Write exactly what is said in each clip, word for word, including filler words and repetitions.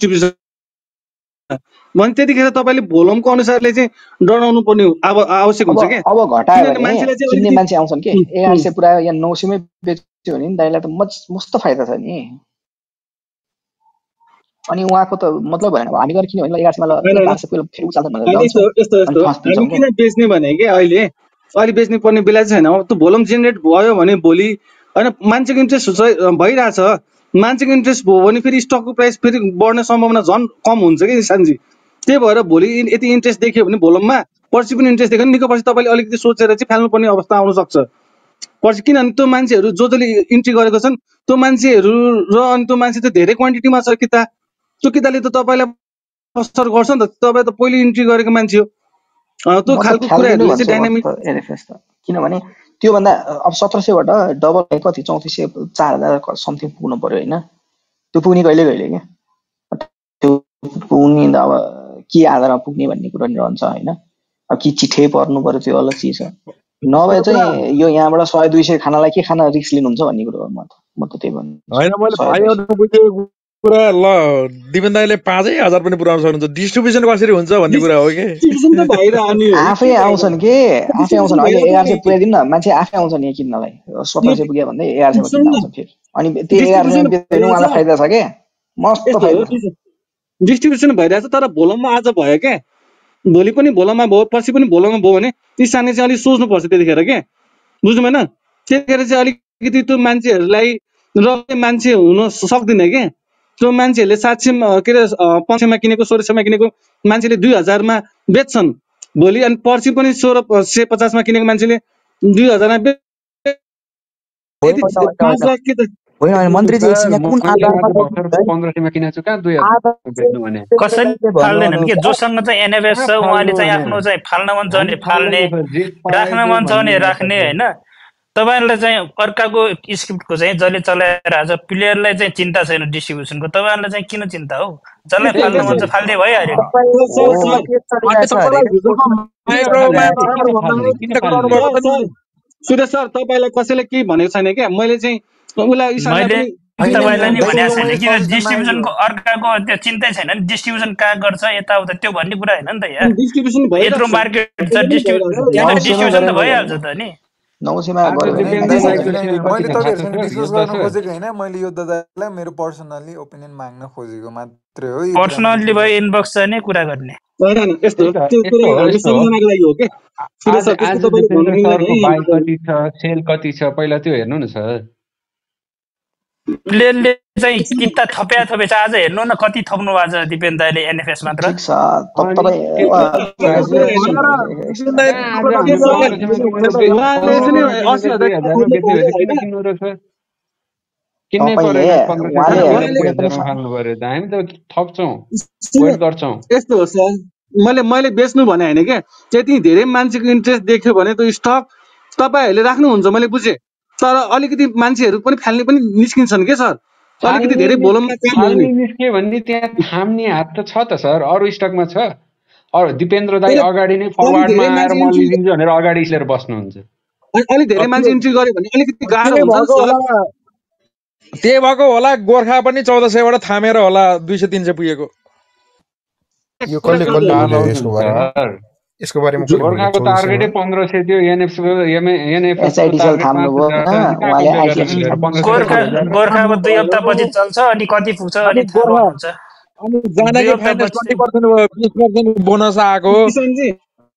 Distribution भने त्यतिखेर तपाईँले भोलुमको अनुसारले चाहिँ डराउनु पर्ने अब आवश्यक हुन्छ के अब घटायो भने किन्ने मान्छे आउँछन् के एघार सय पुरा या नौ सय मै बेच्यो भने दाइलाई त मस्त फाइदा छ नि अनि उहाँको त मतलब भएन हामी गरेर किन्यो भने एघार सय मा ल पाँच सय फेरि उचाल्छ भनेर यस्तो यस्तो हामी किन बेच्ने भने के अहिले अहिले बेच्नु पर्ने बेला छैन अब त्यो भोलुम जेनेरेट भयो भने भोलि हैन मान्छेको इन्ट्रेस्ट भइरहेछ मान्छेको इन्ट्रेस्ट भयो भने फेरि स्टकको प्राइस फेरि बढ्ने सम्भावना झन् कम हुन्छ कि सानजी त्यही भएर भोलि यति इन्ट्रेस्ट देखियो भने भोलुममा पर्सि पनि इन्ट्रेस्ट देख्यो भने निकै पछि तपाईँले अलिकति सोचेर चाहिँ फाल्नुपर्ने अवस्था आउन सक्छ पर्सि किनभने त्यो मान्छेहरू जो जसले इन्ट्री गरेको छन् त्यो मान्छेहरू र अनि त्यो मान्छे त धेरै क्वान्टिटीमा छ कि त त्यो किताले त तपाईँलाई असर गर्छ नि त तपाईँ त पहिले इन्ट्री गरेको मान्छे हो त्यो खालको कुराहरूले चाहिँ डाइनामिक किनभने त्यो भन्दा अब सत्र सय बाट डबल कति चौतिस सय चार हजार समथिङ पुग्नु पर्यो हैन त्यो पुग्ने कहिले कहिले के त्यो पुग्ने अब के आधारमा पुग्ने भन्ने कुरा नि रहन्छ हैन अब कि चिठै पर्नु पर्यो त्यो अलग चिज हो नभए चाहिँ यो यहाँबाट सय दुई सय खानालाई के खाना रिस्क लिनुहुन्छ भन्ने कुरा हो म त म त त्यही भन्छु हैन मैले भाइहरुले बुझेको कुरा ल दिपेन दाइले पाँच हजार पनि पुराउन सक्नुहुन्छ डिस्ट्रिब्युसन कसरी हुन्छ भन्ने कुरा हो के डिस्ट्रिब्युसन त बाहिर आउने हो आफै आउँछन् के आफै आउँछन् अहिले एघार सय पुर्याइदिनु न मान्छे आफै आउँछन् यहाँ किन्नलाई सत्र सय पुग्यो भन्दै एघार सय मा किन्न आउँछन् फेरि अनि त्यो एघार सय बेच्नु उहाँलाई फाइदा छ के मस्त फाइदा डिस्ट्रिब्युसन भइरहेछ तर भोलममा आज भयो के भोलि पनि भोलममा भयो पछि पनि भोलममा भयो भने ती साने चाहिँ अलिक सोच्नु पर्छ त्यतिखेर के बुझ्नु भएन त्यतिखेर चाहिँ अलिकति त्यो मान्छेहरूलाई र मान्छे हुन सक्दैन के त्यो मान्छेहरूले सात सय के अरे पाँच सयमा किनेको सोह्र सयमा किनेको मान्छेले दुई हजारमा बेच्छन् भोलि अनि पर्सि पनि सोह्र सय पचासमा किनेको मान्छेले दुई हजारमा होइन मन्त्रीजी कुन आधारमा पन्ध्र सयमा किनेको छु कहाँ दुई हजार बेच्नु भने कसैले फाल्दैनन् के जोसँग चाहिँ एनएफएस छ उहाँले चाहिँ आफ्नो चाहिँ फाल्न मन छ भने फाल्ने राख्न मन छ भने राख्ने हैन तपाईहरुलाई चाहिँ अर्काको स्क्रिप्टको चाहिँ जसले चलाएर आज प्लेयरलाई चाहिँ चिन्ता छैन डिस्ट्रिब्युसनको तपाईहरुलाई चाहिँ किन चिन्ता हो जसलाई फाल्न मन छ फाल्दै भइहाल्यो सुरेश सर तपाईलाई कसैले के भनेको छैन के मैले चाहिँ उलाई मैले तपाईलाई नि भनेको छैन कि डिस्ट्रिब्युसनको अर्काको त्यो चिन्तै छैन नि डिस्ट्रिब्युसन कहाँ गर्छ यताउता त्यो भन्ने कुरा हैन नि त यार डिस्ट्रिब्युसन भयो यत्रो मार्केट छ डिस्ट्रिब्युसन डिस्ट्रिब्युसन त भइहाल्छ त नि नौसीमा मैले तपाईहरुसँग डिस्कस गर्न खोजेको हैन मैले यो दादालाई मेरो पर्सनली ओपिनियन माग्न खोजेको मात्रै हो पर्सनली भयो इनबक्स चाहिँ कुरा गर्ने हैन यस्तो त्यो कुरा हामी सम्झनाको लागि हो के सुरेश सर त्यस्तो तपाईले भन्नु बाइ कति छ सेल कति छ पहिला त्यो हेर्नु न सर प्लेयरले चाहिँ किता थप्या थपे छ आज हेर्नु न कति थप्नु भएको छ दिपेन दाइले एनएफएस मात्र ठीक छ तपाई किन्नै पर्यो पन्ध्र सय फाल्नु पर्यो त हामी त थप्छौँ वेट गर्छौँ यस्तो हो सर मैले मैले बेच्नु भने हैन के त्यति धेरै मान्छेको इन्ट्रेस्ट देख्यो भने त स्टक तपाईहरुले राख्नुहुन्छ मैले बुझे तर अलिकति मान्छेहरु पनि फाल्ने पनि निस्किन्छन् के सर अलिकति धेरै भोलममा काम निस्के भन्ने त्यहाँ थाम्ने हात त छ त सर अरु स्टकमा छ अरु दिपेन्द्र दाइ अगाडि नै फरवार्डमा आएर म लिदिन्छु भनेर अगाडि लिएर बस्नुहुन्छ अलि धेरै मान्छे इन्ट्री गर्यो भने अलिकति गाह्रो हुन्छ त्यही भएको होला गोर्खा पनि चौध सय बाट थामेर होला दुई सय तीन सय पुगेको यो कहिले कहिले यसको बारेमा यसको बारेमा गोर्खाको टार्गेटै पन्ध्र सय थियो एनएफ एनएफ एसआइडिसल थाम्नु भयो हैन उहाँले आइटिएस गोर्खा गोर्खाको दुई हप्ता पछि चल्छ अनि कति पुग्छ अनि थाहा हुन्छ अनि जानेको फाइनान्स बीस प्रतिशत बीस प्रतिशत बोनस आएको किसानजी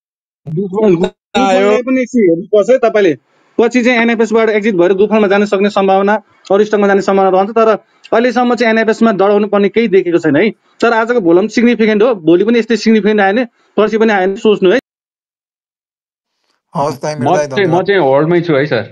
आयो पनि हेर्नु पर्छ है तपाईले पछि चाहिँ एनएफएस बाट एक्जिट भएर गुफामा जान सक्ने सम्भावना अरु स्टकमा जाने सम्भावना रहन्छ तर अहिलेसम्म चाहिँ एनएफएस मा डराउनु पर्ने केही देखेको छैन है तर आजको भोलम सिग्निफिकेन्ट हो भोलि पनि यस्तै सिग्निफिकेन्ट आयो भने पर्सि पनि आयो भने सोच्नु है हस् टाइम म चाहिँ होल्डमै छु है सर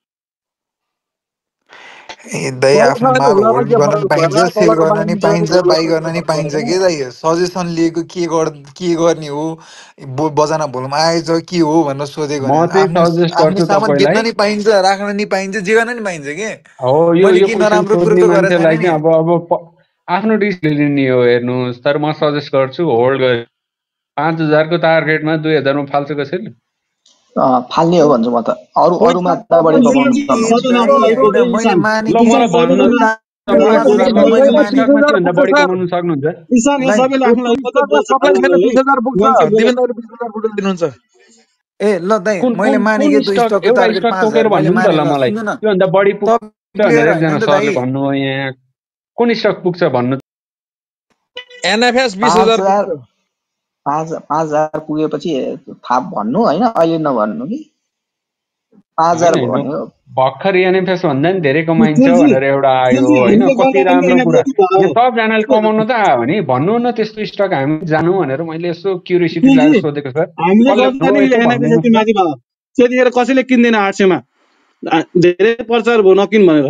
ए दाइ आफ्नो माल होल्ड गर्न पाइन्छ सेल गर्न नि पाइन्छ बाइ गर्न नि पाइन्छ के दाइ सजेसन लिएको के गर के गर्ने हो बजाना भोलमा आएछ के हो भनेर सोधेको म चाहिँ सजेस्ट गर्छु सामान बेच्न नि पाइन्छ राख्न नि पाइन्छ जे गर्न नि पाइन्छ के हो यो यो के नराम्रो कुरो त गरेछ नि अब अब आफ्नो डिसिजन लिने हो हेर्नुस् तर म सजेस्ट गर्छु होल्ड गर पाँच हजार को टार्गेटमा दुई हजार मा फाल्छ कसैले फाल्ने हो भन्छु म त अरु अरुमा त बढी मलाई कुरा बिस गर्नु हजार एक बिस स्टकमा हजार त्योभन्दा पुग्छ बढी सर। कमाउनु सक्नुहुन्छ? किसान यहाँ लाइन सबैले आफ्नो लागि मात्रै स्टकको बोल्छ सप्लाई खायो छैन, है बिस हजार पुग्छ। मान्छे बोले दिवेन दाइले बिस हजार फुटेर दिनुहुन्छ। ए ल दाइ कुन मैले कुन माने कुन कि त्यो स्टक स्टकको एउटा टार्गेट स्टक पाँच तोकेर हजार मैले भन्नु नि त माने ल ल मलाई। सुन्नु न त्योभन्दा बढी पुग्छ तपाईँ क्लियर भनेर होइन एकजना नि त दाइ। सरले भन्नुभयो यहाँ। कुन स्टक पुग्छ भन्नु? एनएफएस बिस पाँच हजार हजार पुग्छ। पाँच पाँच हजार पुगेपछि थाहा भन्नु होइन, अहिले नभन्नु कि पाँच हजार होइन भयो होइन भने भर्खर एनएफएस भन्दा नि धेरै कमाइन्छ सुशीलजी भनेर एउटा आयो सुशीलजी होइन। हामीले कति गर्दाखेरि राम्रो कुरा। एनएफएस भयो यहाँ सबजनाले कमाउन त आयो भने भन्नु न त्यस्तो स्टक हामी जानु भनेर मैले यसो क्युरियोसिटी लागेर सुशीलजी सोधेको सर। हामीले कसले भन्नुभयो गर्दाखेरि यसो एनएफएस भन्नुहोस् यति न। माथि भयो त्यतिखेर कसैले किन्दैन आठ सयमा धेरै प्रचार भयो नकिन भनेर।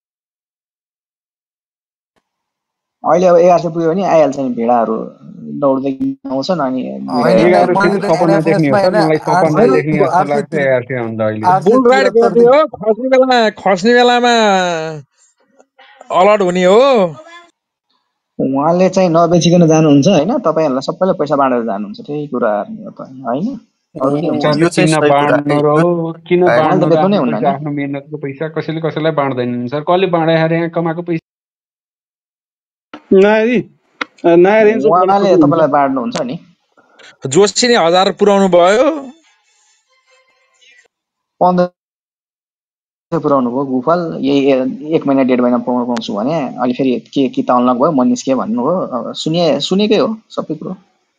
अहिले अब एघार सय पुग्यो भने आइहाल्छ नि, भेडाहरू दौड्दै आउँछन् अनि भिड होइन दाइ एघार मैले सयको त सपना देख्ने हो एनएफएसमा सर। होइन मलाई आठ सपना सय देख्ने जस्तो आठ सय लाग्छ एघार सय भन्दा अहिले। आठ सय बुल राइड गर्ने त्रिहत्तर हो, खस्ने बेलामा खस्ने बेलामा अलर्ट हुने हो। उहाँले चाहिँ नबेचिकन जानुहुन्छ होइन, तपाईँहरूलाई सबैलाई पैसा बाँडेर जानुहुन्छ, त्यही कुरा हो त होइन, अरू के हुन्छ। पैसा यो त चाहिँ किन सही कुरा बाँड्नु है। र हो? किन है। उहाँले बाँड्नु त र? बेच्नु नै आफ्नो हुन्न पैसा नि। आफ्नो मेहनतको पैसा कसैले कसैलाई बाँड्दैनन् सर। कसले बाँडाएर यहाँ कमाएको पैसा? नयाँ नयाँ रेन्ज उहाँले हुन्छ तपाईँलाई बाँड्नुहुन्छ नि। जोशीले हजार पुऱ्याउनु भयो। पन्ध्र सय पुऱ्याउनु भयो गुफल, यही एक महिना डेढ महिना पाउनु पाउँछु भने अहिले फेरि के कि त अनलक भयो, म निस्केँ भन्नुभयो। अब सुने सुनेकै हो सबै कुरो,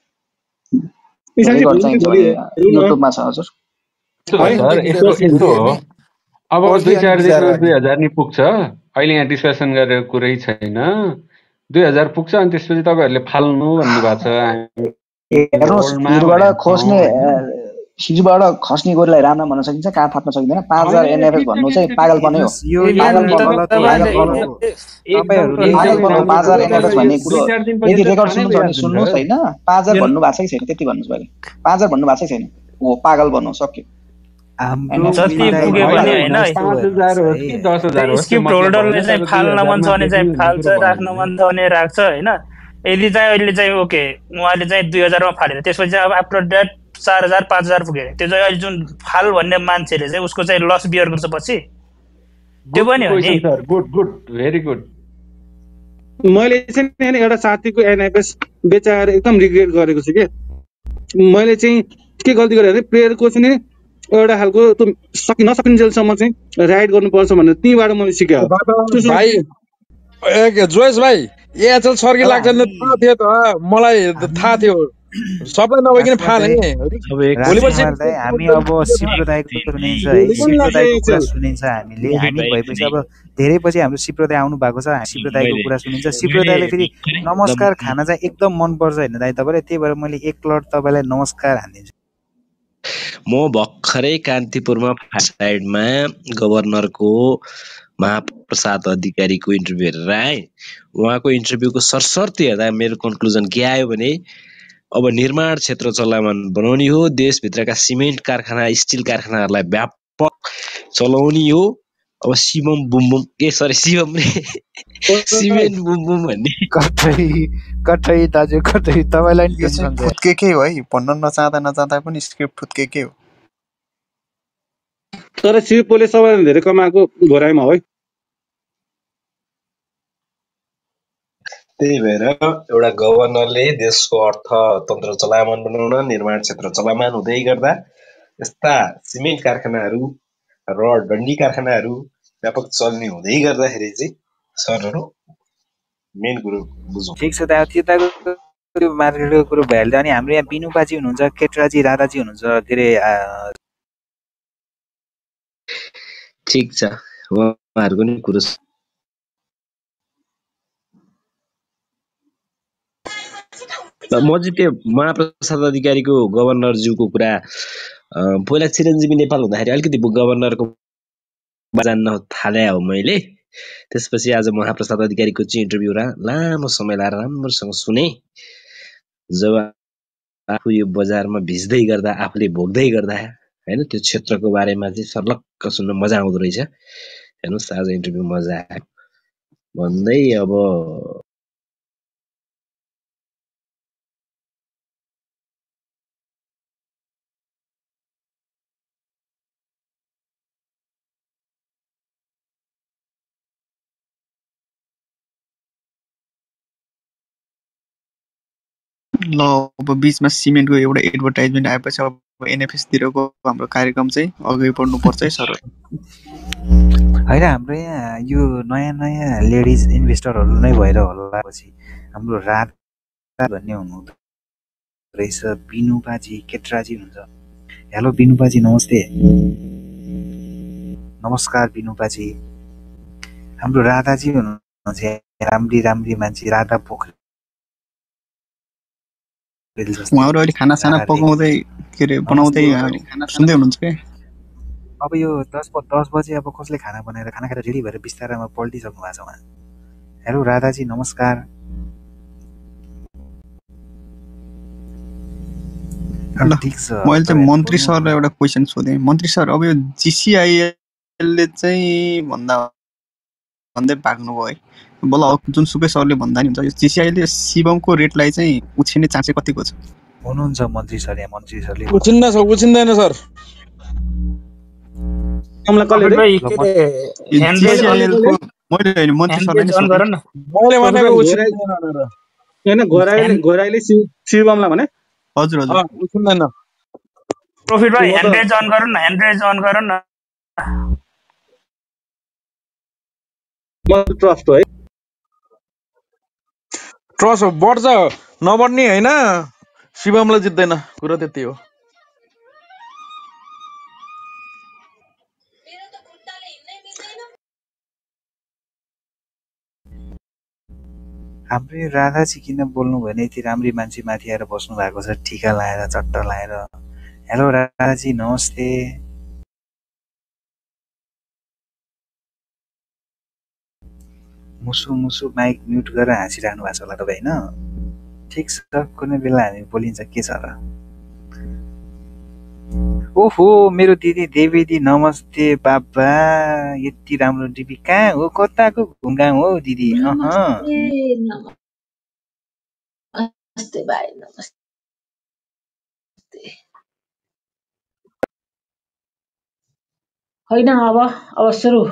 किसानजी रेकर्ड भोलि चाहिन्छ भोलि भने हेरौँ न युट्युबमा छ हजुर। यस्तो हो है सर, पहिलेदेखि यस्तो रेकर्ड यस्तो गरिदियो हो। भने अब पर्सि दुई अनि चार विचार दिनमा दुई राख्ने। हजार नि पुग्छ। अहिले यहाँ डिस्कसन गरेर कुरै छैन। दुई हजार पुग्छ अनि त्यसपछि तपाईँहरूले फाल्नु भन्नुभएको छ। हामी हेर्नुहोस्, होल्डमा हिजोबाट भनेको छौँ खोज्ने होइन। हिजोबाट खस्ने गोरुलाई राम्रा भन्न सकिन्छ, कहाँ थाप्न सकिँदैन। पाँच होइन हजार होइन, एनएफएस ठिक छ भन्नु ठिक चाहिँ छ ठिक छ। पागलपनै हो, हेर्नुहोस् यो यो एलियन यो पागलपन गलत हो तपाईँले होइन। पागलपन यो हो एकदम तपाईँहरूले टन्नै यो पागलपन हो। राम्रो पाँच कुरा हजार हो। एनएफएस तर यो भन्ने दुई कुरो चार दिनपछि यदि त रेकर्ड थाहा नै सुन्नु छ भने भइहाल्छ नि सुन्नुहोस् सर। होइन, पाँच हजार यो भन्नु भएको छ कि छैन त्यति भन्नुहोस् पहिले। पाँच हजार भन्नु भएको छ कि छैन, हो पागलपन हो, सक्यो। हाम्रो एनएफएस जति विल मात्रै पुग्यो दाइले भने पागल चाहिँ होइन है, यस्तो पाँच हजार हेर्नुहोस् होस् कि दस हजार त्यो होस् त्यो स्क्रिप्ट मतलब होल्डरले भएन। चाहिँ तर दुई फाल्न मन हजारमा छ भने बेच्ने चाहिँ भन्ने फाल्छ, कुरो राख्न भएन। मन छ भने राख्छ होइन। यदि चाहिँ अहिले चाहिँ ओके उहाँले चाहिँ दुई हजारमा फालेर त्यसपछि अब आफ्टर द्याट चार हजार पाँच हजार पुग्यो अरे, त्यो चाहिँ अहिले जुन फाल भन्ने मान्छेले चाहिँ उसको चाहिँ लस बियर गर्छ पछि, त्यो गुड पनि हो नि। Question sir, good good very good. मैले चाहिँ नि एउटा साथीको एनएफएस बेचाएर एकदम रिग्रेट गरेको छु कि मैले चाहिँ के गल्ती गरेँ भने प्लेयरको चाहिँ नि एउटा खालको त्यो सकि नसकिन्जेलसम्म चाहिँ राइड गर्नुपर्छ भनेर त्यहीँबाट मैले सिकेँ। भाइ ए जोइस भाइ एचएल सर्की तर लाग्छ नि हामी थाहा थियो त मलाई थाहा हामी थियो। सबै नभइकन राजकुमार फाले दाइ अब एक भोलि मिनट पर्सि राजकुमार दाइ हामी अब सिप्रो दाइको सुनिन्छ है, भोलि पनि सिप्रो लाग्छ दाइको कुरा एचएल सुनिन्छ हामीले। मोदी हामी भाइ भएपछि पनि अब धेरै पछि हाम्रो सिप्रो दाइ आउनु भएको छ, सिप्रो दाइको मैले कुरा सुनिन्छ। सिप्रो मैले दाइले फेरि भर्खरै नमस्कार एकदम खाना चाहिँ एकदम मनपर्छ होइन दाइ तपाईँलाई, त्यही भएर मैले एक लट तपाईँलाई नमस्कार हानिदिन्छु। म भर्खरै कान्तिपुरमा फास्ट साइडमा गभर्नरको महाप्रसाद अधिकारीको इन्टरभ्यू हेरेर आएँ। उहाँको इन्टरभ्यूको सरसर्ती हेर्दा मेरो कन्क्लुजन के आयो भने अब निर्माण क्षेत्र चलायमान बनाउने हो, देशभित्रका सिमेन्ट कारखाना स्टिल कारखानाहरूलाई व्यापक चलाउने हो। अब शिवम बुमबुम ए सरी शिवम रे सिमेन्ट बुमबुम भन्ने कतै कतै दाजु कतै तपाईँलाई नि यो चाहिँ टेन्सन छ। फुत्केकै हो है, भन्न नचाहँदा नचाहँदा पनि स्क्रिप्ट फुत्केकै हो। तर सिपोले सबैभन्दा धेरै कमाएको घोराइमा हो है। त्यही भएर एउटा गभर्नरले देशको अर्थतन्त्र चलायमान बनाउन, निर्माण क्षेत्र चलायमान हुँदै गर्दा यस्ता सिमेन्ट कारखानाहरू र डन्डी कारखानाहरू व्यापक चल्ने हुँदै गर्दाखेरि चाहिँ सरहरू मेन कुरो बुझौँ। ठिक छ दाइ, त्यताको त्यो मार्केटको कुरो भइहाल्यो। अनि हाम्रो यहाँ बिनु बाजी हुनुहुन्छ, केटराजी राधाजी हुनुहुन्छ, के अरे ठिक छ उहाँहरूको नि कुरो म चाहिँ त्यो महाप्रसाद अधिकारीको गभर्नरज्यूको कुरा पहिला चिरञ्जीवी नेपाल हुँदाखेरि अलिकति गभर्नरको जान्न थाले हो मैले। त्यसपछि आज महाप्रसाद अधिकारीको चाहिँ इन्टरभ्यू लामो समय लाएर राम्रोसँग सुने। जब आफू यो बजारमा भिज्दै गर्दा आफूले भोग्दै गर्दा होइन त्यो क्षेत्रको बारेमा चाहिँ सर्लक्क सुन्न मजा आउँदो रहेछ। हेर्नुहोस् आज इन्टरभ्यू मजा आयो भन्दै अब ल अब बिचमा सिमेन्टको एउटा एडभर्टाइजमेन्ट आएपछि अब एनएफएस तिरको हाम्रो कार्यक्रम चाहिँ अगाडि बढ्नुपर्छ है सर। होइन हाम्रो यहाँ यो नयाँ नयाँ लेडिज इन्भेस्टरहरू नै भएर होला पछि हाम्रो राधा भन्ने हुनुहुँदो रहेछ बिनुबाजी केट्राजी हुन्छ। हेलो बिनुबाजी नमस्ते। नमस्कार बिनुबाजी। हाम्रो राधाजी हुनुहुन्छ राम्री राम्री मान्छे राधा पोखरेल जस्तो। उहाँहरू अहिले खाना साना पकाउँदै के अरे बनाउँदै सुन्दै हुनुहुन्छ क्या? अब यो दस दस बजे अब कसले खाना बनाएर खाना खाएर रेडी भएर बिस्तारामा पल्टिसक्नु भएको छ उहाँ। हेलो राधाजी नमस्कार। ठिक छ। मैले चाहिँ मन्त्री सरलाई एउटा क्वेसन सोधेँ। मन्त्री सर अब यो जिसिआइएलले चाहिँ भन्दा भन्दै भाग्नुभयो है। बल्ल जुनसुकै सरले भन्दा नि हुन्छ यो जिसिआइएलले शिवमको रेटलाई चाहिँ उछिन्ने चान्स चाहिँ कतिको छ? हुनुहुन्छ मन्त्री सर यहाँ मन्त्री सरले उछिन्न छ उछिन्दैन सर। हमला कसले रे? जिसिआइएलको मैले हैन मन्त्री सरले नि सोधेँ। मैले भनेको उछिन्दैन भनेर। हैन गोराइले गोराइले शिवमलाई भने हजुर हजुर उछिन्दैन। प्रोफिट भाइ ह्यान्ड रेज अन गरौँ न ह्यान्ड रेज अन गरौँ न। म ट्रस्ट हो है। ट्रस्ट हो बढ्छ नबढ्ने हैन। शिवमलाई जित्दैन कुरा त्यति हो। हाम्रो राधाजी किन बोल्नु भने यति राम्री मान्छे माथि आएर बस्नु भएको छ टिका लाएर चट्ट लाएर। हेलो राधाजी नमस्ते। मुसु मुसु माइक म्युट गरेर हाँसिरहनु भएको छ होला तपाईँ होइन? ठिक छ कुनै बेला हामी बोलिन्छ के छ र। ओहो मेरो दिदी देवीदी नमस्ते बाबा। यति राम्रो दिदी कहाँ हो कताको घुमघाम हो दिदी? नमस्ते भाइ नमस्ते। होइन अब अब सुरु।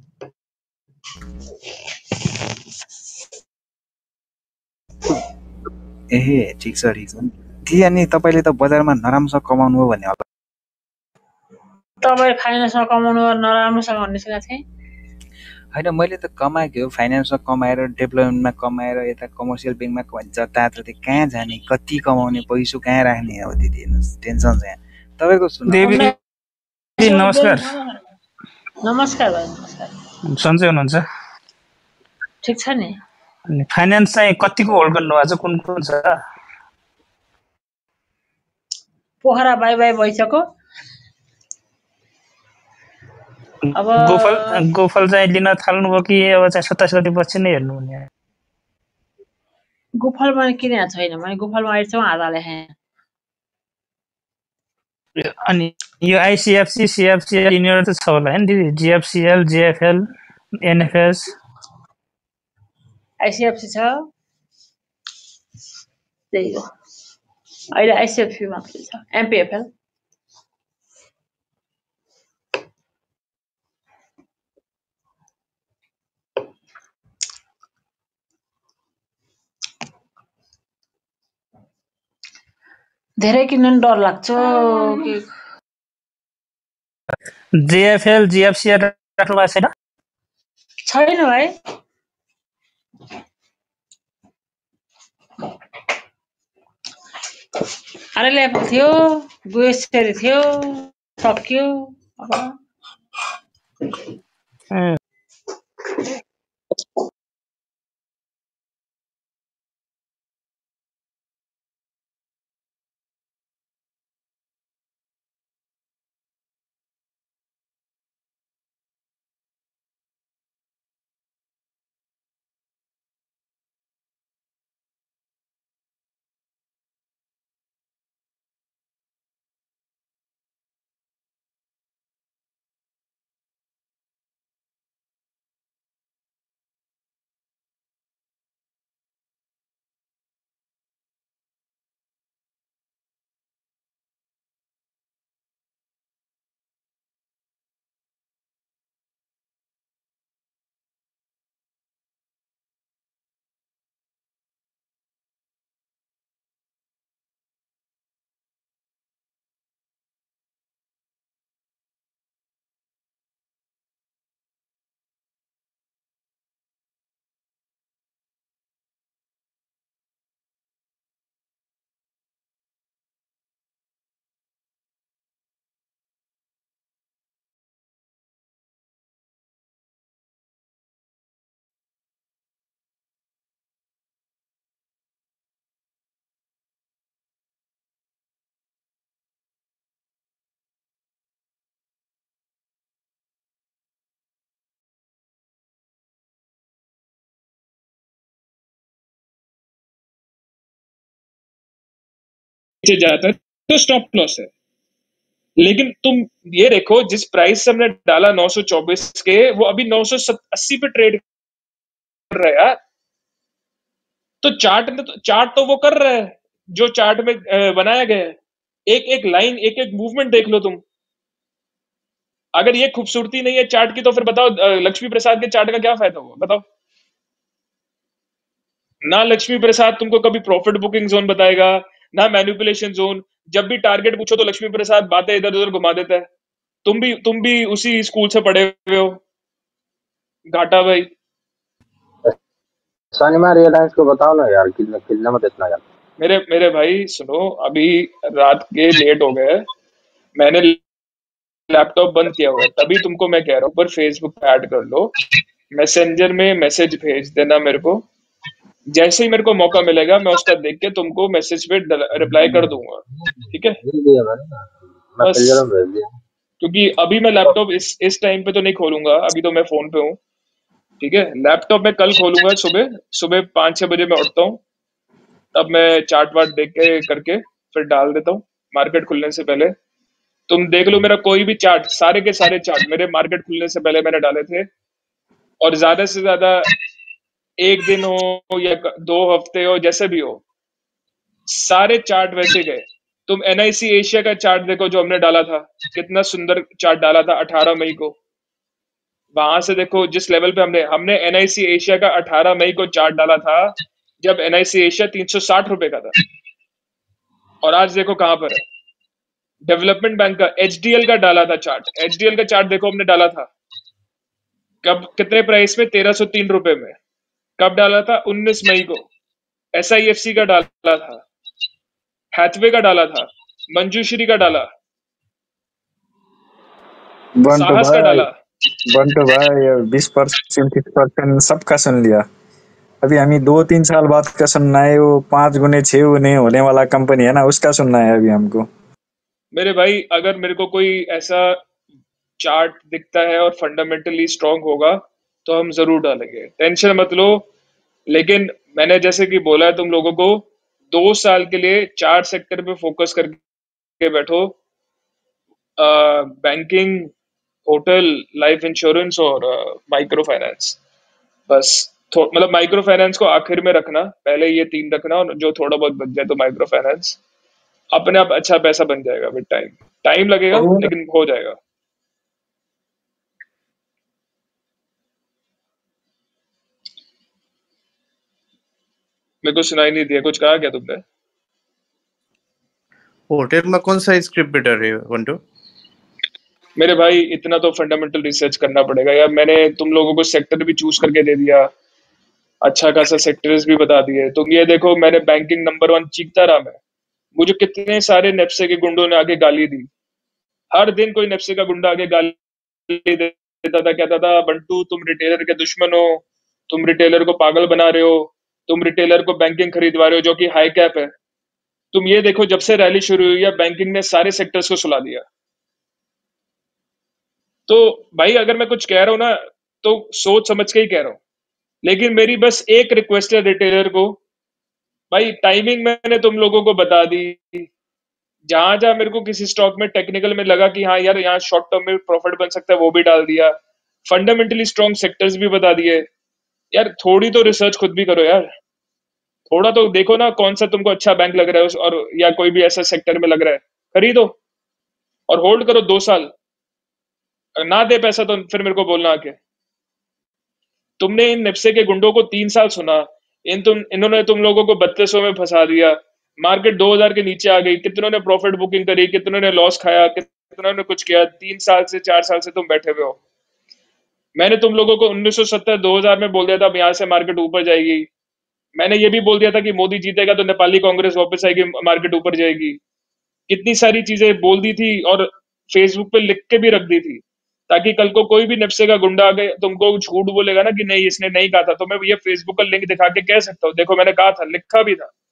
एहे ठिक छ ठिक छ। दिदी अनि तपाईँले त बजारमा नराम्रोसँग कमाउनु हो भन्ने होला। तपाईँ फाइनेन्समा कमाउनु नराम्रोसँग भन्ने सुनेको थिएँ। होइन मैले त कमाएको हो फाइनेन्समा कमाएर डेभलपमेन्टमा कमाएर यता कमर्सियल ब्याङ्कमा कमाएर जताततै कहाँ जाने कति कमाउने पैसा कहाँ राख्ने अब दिदी हेर्नुहोस् टेन्सन छ यहाँ। तपाईँको सुन्नु नमस्कार। नमस्कार भाइ नमस्कार। सन्चै हुनुहुन्छ? ठिक छ नि। अनि फाइनेन्स चाहिँ कतिको होल्ड गर्नुभएको छ कुन कुन छ? पोखरा बाई बाई भइसक्यो। अब गोफल गोफल चाहिँ लिन थाल्नुभयो कि अब चाहिँ सत्ताइस गते पछि नै हेर्नु हुने? गोफलमा किनेको छैन मैले गोफलमा अहिलेसम्म हात हालेको छैन। अनि यो आइसिएफसी सिएफसीएल यिनीहरू त छ होला हैन दिदी? जिएफसीएल जिएफएल एनएफएस आइसिएफसी छ त्यही हो अहिले आइसिएफसी मात्रै छ। एमपिएफएल धेरै किन्न डर लाग्छ। जिएफएल जिएफसीएल राख्नु भएको छैन? छैन भाइ। अरे ल्याएको थियो गुएसरी थियो सक्यो अब नीचे जाता है तो स्टॉप लॉस है। लेकिन तुम ये देखो जिस प्राइस से हमने डाला नौ सौ चौबीस के, वो अभी नौ सौ अस्सी पे ट्रेड कर रहा है यार। तो चार्ट में तो चार्ट तो वो कर रहा है जो चार्ट में बनाया गया है। एक एक लाइन, एक एक मूवमेंट देख लो तुम। अगर ये खूबसूरती नहीं है चार्ट की तो फिर बताओ लक्ष्मी प्रसाद के चार्ट का क्या फायदा हुआ? बताओ ना। लक्ष्मी प्रसाद तुमको कभी प्रॉफिट बुकिंग जोन बताएगा, ना मैनिपुलेशन जोन। जब भी टारगेट पूछो तो लक्ष्मी प्रसाद बातें इधर उधर घुमा देता है। तुम भी तुम भी उसी स्कूल से पढ़े हुए हो घाटा भाई। शनिवार एयरलाइंस को बताओ ना यार, कितना कितना मत इतना यार। मेरे मेरे भाई सुनो, अभी रात के लेट हो गए, मैंने लैपटॉप बंद किया हुआ है, तभी तुमको मैं कह रहा हूँ पर फेसबुक पे ऐड कर लो, मैसेंजर में मैसेज भेज देना मेरे को। जैसे ही मेरे को मौका मिलेगा मैं उसका देख के तुमको मैसेज पे रिप्लाई कर दूंगा, ठीक है? बस क्योंकि अभी मैं लैपटॉप इस इस टाइम पे तो नहीं खोलूंगा, अभी तो मैं फोन पे हूँ, ठीक है? लैपटॉप में कल खोलूंगा सुबह सुबह पाँच छह बजे मैं उठता हूँ, तब मैं चार्ट वार्ट देख के करके फिर डाल देता हूँ मार्केट खुलने से पहले। तुम देख लो मेरा कोई भी चार्ट, सारे के सारे चार्ट मेरे मार्केट खुलने से पहले मैंने डाले थे, और ज्यादा से ज्यादा एक दिन हो या दो हफ्ते हो, जैसे भी हो, सारे चार्ट वैसे गए। तुम एनआईसी एशिया का चार्ट देखो जो हमने डाला था, कितना सुंदर चार्ट डाला था अठारह मई को। वहां से देखो जिस लेवल पे हमने हमने एनआईसी एशिया का अठारह मई को चार्ट डाला था, जब एनआईसी एशिया तीन सौ साठ रुपए का था, और आज देखो कहां पर है। डेवलपमेंट बैंक का एचडीएल का डाला था चार्ट, एचडीएल का चार्ट देखो हमने डाला था कब, कितने प्राइस में? तेरह सौ तीन रुपए में। कब डाला था? उन्नीस मई को। एसआईएफसी का डाला था, हैथवे का डाला था, मंजूश्री का डाला, साहस का डाला। बंटू भाई बीस परसेंट तीस परसेंट सबका सुन लिया। अभी हमें दो तीन साल बाद का सुनना है, वो पांच गुने छह गुने होने वाला कंपनी है ना, उसका सुनना है अभी हमको। मेरे भाई अगर मेरे को कोई ऐसा चार्ट दिखता है और फंडामेंटली स्ट्रांग होगा तो हम जरूर डालेंगे, टेंशन मत लो। लेकिन मैंने जैसे कि बोला है तुम लोगों को, दो साल के लिए चार सेक्टर पे फोकस करके बैठो, बैंकिंग, होटल, लाइफ इंश्योरेंस और माइक्रो फाइनेंस। बस मतलब माइक्रो फाइनेंस को आखिर में रखना, पहले ये तीन रखना, और जो थोड़ा बहुत बच जाए तो माइक्रो फाइनेंस अपने आप अच्छा पैसा बन जाएगा विद टाइम। टाइम लगेगा लेकिन हो जाएगा। मेरे को सुनाई नहीं दिया, कुछ कहा क्या तुमने? होटल में कौन सा स्क्रिप्ट बेटर है वंटू? मेरे भाई इतना तो फंडामेंटल रिसर्च करना पड़ेगा यार। मैंने तुम लोगों को सेक्टर भी चूज करके दे दिया, अच्छा खासा सेक्टर्स भी बता दिए। तुम ये देखो मैंने बैंकिंग नंबर वन चीखता रहा मैं, मुझे कितने सारे नेप्से के गुंडों ने आगे गाली दी। हर दिन कोई नेप्से का गुंडा आगे गाली देता था, कहता था बंटू तुम रिटेलर के दुश्मन हो, तुम रिटेलर को पागल बना रहे हो, तुम रिटेलर को बैंकिंग खरीदवा रहे हो जो कि हाई कैप है। तुम ये देखो जब से रैली शुरू हुई है बैंकिंग ने सारे सेक्टर्स को सुला दिया। तो भाई अगर मैं कुछ कह रहा हूं ना तो सोच समझ के ही कह रहा हूं, लेकिन मेरी बस एक रिक्वेस्ट है रिटेलर को, भाई टाइमिंग मैंने तुम लोगों को बता दी। जहां जहां मेरे को किसी स्टॉक में टेक्निकल में लगा कि हाँ यार यहाँ शॉर्ट टर्म में प्रॉफिट बन सकता है वो भी डाल दिया, फंडामेंटली स्ट्रॉन्ग सेक्टर्स भी बता दिए। यार थोड़ी तो रिसर्च खुद भी करो यार, थोड़ा तो देखो ना कौन सा तुमको अच्छा बैंक लग रहा है और या कोई भी ऐसा सेक्टर में लग रहा है, खरीदो और होल्ड करो दो साल। ना दे पैसा तो फिर मेरे को बोलना आके। तुमने इन नेप्से के गुंडों को तीन साल सुना, इन तुम इन्होंने तुम लोगों को बत्तीस सौ में फंसा दिया, मार्केट दो हज़ार के नीचे आ गई, कितनों ने प्रॉफिट बुकिंग करी, कितनों ने लॉस खाया, कितनों ने कुछ किया। तीन साल से चार साल से तुम बैठे हुए हो। मैंने तुम लोगों को उन्नीस सौ सत्तर दो हज़ार में बोल दिया था अब यहाँ से मार्केट ऊपर जाएगी। मैंने ये भी बोल दिया था कि मोदी जीतेगा तो नेपाली कांग्रेस वापस आएगी, मार्केट ऊपर जाएगी। कितनी सारी चीजें बोल दी थी और फेसबुक पे लिख के भी रख दी थी, ताकि कल को कोई भी नेप्से का गुंडा आ गए तुमको झूठ बोलेगा ना कि नहीं इसने नहीं कहा था, तो मैं ये फेसबुक का लिंक दिखा के कह सकता हूँ देखो मैंने कहा था, लिखा भी था।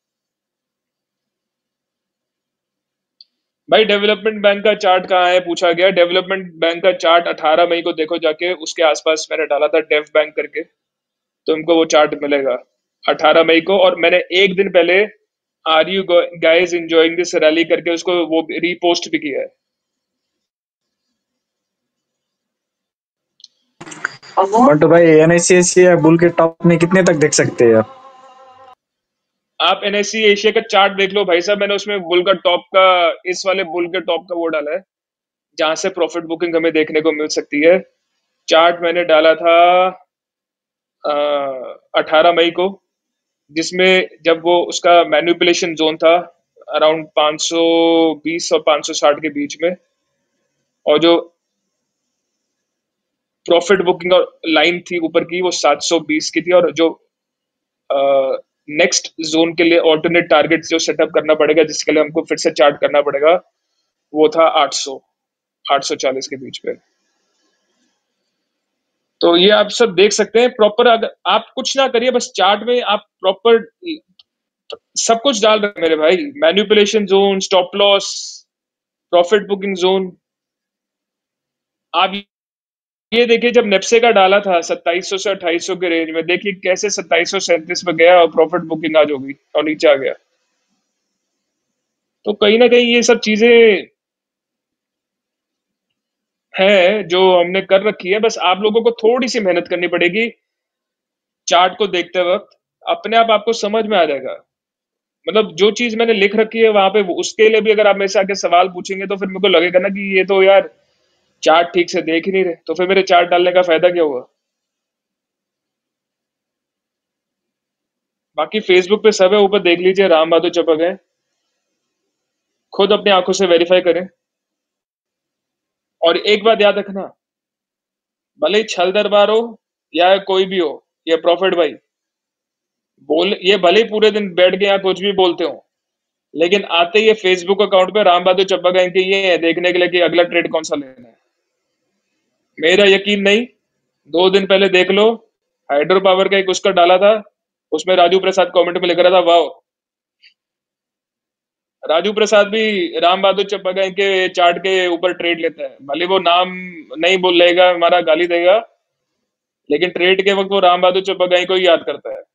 भाई डेवलपमेंट बैंक का चार्ट कहाँ है पूछा गया। डेवलपमेंट बैंक का चार्ट अठारह मई को देखो जाके, उसके आसपास मैंने डाला था डेव बैंक करके, तुमको वो चार्ट मिलेगा अठारह मई को। और मैंने एक दिन पहले are you guys enjoying this rally करके उसको वो रीपोस्ट भी किया है। बंटू भाई एनआईसी एशिया बुल के टॉप में कितने तक देख सकते हैं? आप एनएससी एशिया का चार्ट देख लो भाई साहब, मैंने उसमें बुल का टॉप का, इस वाले बुल के टॉप का वो डाला है जहां से प्रॉफिट बुकिंग हमें देखने को मिल सकती है। चार्ट मैंने डाला था अठारह मई को, जिसमें जब वो उसका मैनिपुलेशन जोन था अराउंड पाँच सौ बीस और पाँच सौ साठ के बीच में, और जो प्रॉफिट बुकिंग लाइन थी ऊपर की वो सात सौ बीस की थी, और जो नेक्स्ट uh, जोन के लिए ऑल्टरनेट टारगेट जो सेटअप करना पड़ेगा जिसके लिए हमको फिर से चार्ट करना पड़ेगा वो था आठ सौ आठ सौ चालीस के बीच में। तो ये आप सब देख सकते हैं प्रॉपर, अगर आप कुछ ना करिए बस चार्ट में आप प्रॉपर सब कुछ डाल रहे हैं मेरे भाई, manipulation zone, stop loss, profit booking zone. आप ये देखिए जब नेप्से का डाला था सत्ताईस सौ से अट्ठाईस सौ के रेंज में, देखिए कैसे सत्ताईस सौ सैंतीस में गया और प्रॉफिट बुकिंग आज होगी और नीचे आ गया। तो कहीं ना कहीं ये सब चीजें है जो हमने कर रखी है, बस आप लोगों को थोड़ी सी मेहनत करनी पड़ेगी। चार्ट को देखते वक्त अपने आप आपको समझ में आ जाएगा, मतलब जो चीज मैंने लिख रखी है वहां पे उसके लिए भी अगर आप मेरे से आके सवाल पूछेंगे तो फिर मेरे को लगेगा ना कि ये तो यार चार्ट ठीक से देख ही नहीं रहे, तो फिर मेरे चार्ट डालने का फायदा क्या हुआ। बाकी फेसबुक पे सब है, ऊपर देख लीजिए, राम बहादुर चपक है, खुद अपनी आंखों से वेरीफाई करें। और एक बात याद रखना, भले ही छल दरबार हो या कोई भी हो, ये प्रॉफिट भाई बोल, ये भले ही पूरे दिन बैठ के यहाँ कुछ भी बोलते हो, लेकिन आते ही फेसबुक अकाउंट पे राम बहादुर चप्पा का इनके ये है देखने के लिए कि अगला ट्रेड कौन सा लेना है। मेरा यकीन नहीं, दो दिन पहले देख लो, हाइड्रो पावर का एक उसका डाला था, उसमें राजू प्रसाद कमेंट में लिख रहा था वाह, राजू प्रसाद भी राम बहादुर चप्पा का इनके चार्ट के ऊपर ट्रेड लेता है, भले वो नाम नहीं बोल लेगा, हमारा गाली देगा, लेकिन ट्रेड के वक्त वो राम बहादुर चप्पा को ही याद करता है।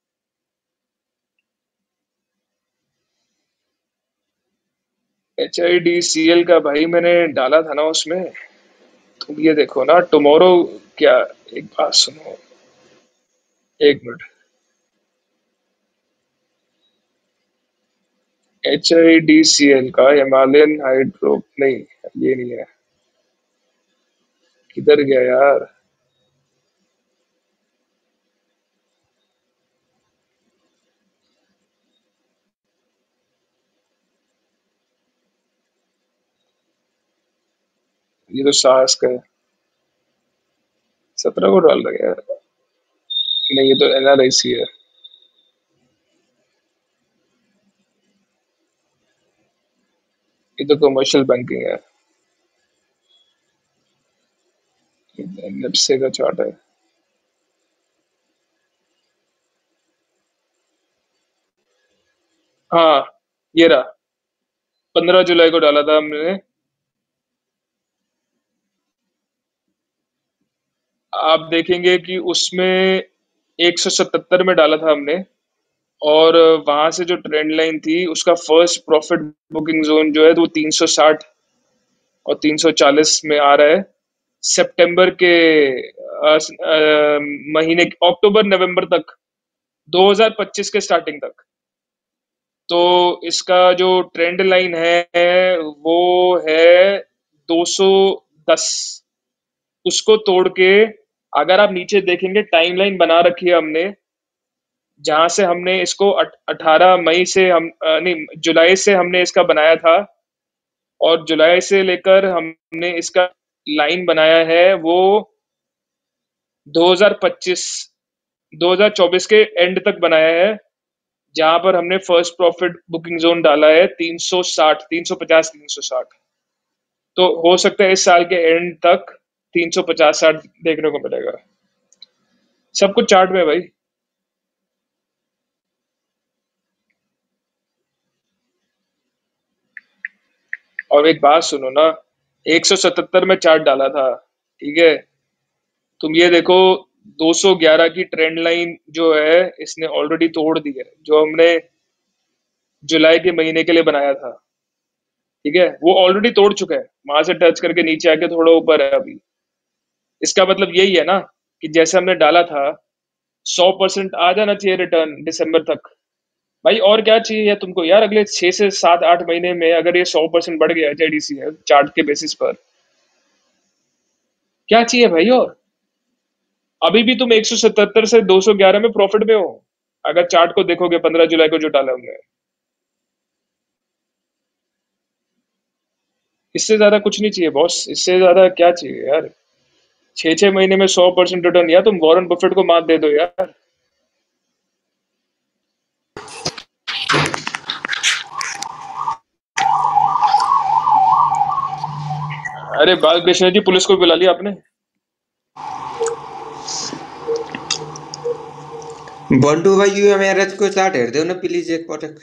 H I D C L का भाई मैंने डाला था ना उसमें, तुम ये देखो ना टुमारो क्या, एक बात सुनो, एक minute, H I D C L का हिमालयन हाइड्रो, नहीं ये नहीं है, किधर गया यार, ये तो साहस का है, सत्रह को डाल रहा है, नहीं ये तो एन आर आई सी है, ये तो कमर्शियल बैंकिंग है, नेप्से का चार्ट है। हाँ ये रहा, पंद्रह जुलाई को डाला था हमने, आप देखेंगे कि उसमें एक सौ सतहत्तर में डाला था हमने, और वहां से जो ट्रेंड लाइन थी उसका फर्स्ट प्रॉफिट बुकिंग जोन जो है वो तीन सौ साठ और तीन सौ चालीस में आ रहा है सितंबर के आ, आ, महीने, अक्टूबर नवंबर तक, दो हज़ार पच्चीस के स्टार्टिंग तक। तो इसका जो ट्रेंड लाइन है वो है दो सौ दस, उसको तोड़ के अगर आप नीचे देखेंगे टाइमलाइन बना रखी है हमने, जहां से हमने इसको अठारह मई से हम नहीं जुलाई से हमने इसका बनाया था, और जुलाई से लेकर हमने इसका लाइन बनाया है वो दो हज़ार पच्चीस दो हज़ार चौबीस के एंड तक बनाया है, जहां पर हमने फर्स्ट प्रॉफिट बुकिंग जोन डाला है तीन सौ साठ, तीन सौ पचास, तीन सौ साठ। तो हो सकता है इस साल के एंड तक तीन सौ पचास साठ देखने को मिलेगा, सब कुछ चार्ट में भाई। और एक बात सुनो ना, एक सौ सतहत्तर में चार्ट डाला था, ठीक है, तुम ये देखो दो सौ ग्यारह की ट्रेंड लाइन जो है इसने ऑलरेडी तोड़ दी है, जो हमने जुलाई के महीने के लिए बनाया था, ठीक है, वो ऑलरेडी तोड़ चुका है, वहां से टच करके नीचे आके थोड़ा ऊपर है अभी। इसका मतलब यही है ना कि जैसे हमने डाला था सौ परसेंट आ जाना चाहिए रिटर्न दिसंबर तक। भाई और क्या चाहिए यार तुमको यार, अगले छह से सात आठ महीने में अगर ये सौ परसेंट बढ़ गया एच आई डी सी है चार्ट के बेसिस पर, क्या चाहिए भाई? और अभी भी तुम एक सौ सतहत्तर से दो सौ ग्यारह में प्रॉफिट में हो, अगर चार्ट को देखोगे पंद्रह जुलाई को जो डाला हमने। इससे ज्यादा कुछ नहीं चाहिए बॉस, इससे ज्यादा क्या चाहिए यार? छह छह महीने में सौ परसेंट रिटर्न, या तुम वॉरेन बफेट को मात दे दो यार। अरे बालकृष्ण जी, पुलिस को बुला लिया आपने? बन्टु भाइ युएमआरएच को चार्ट हेर्देऊ न प्लिज एकपटक।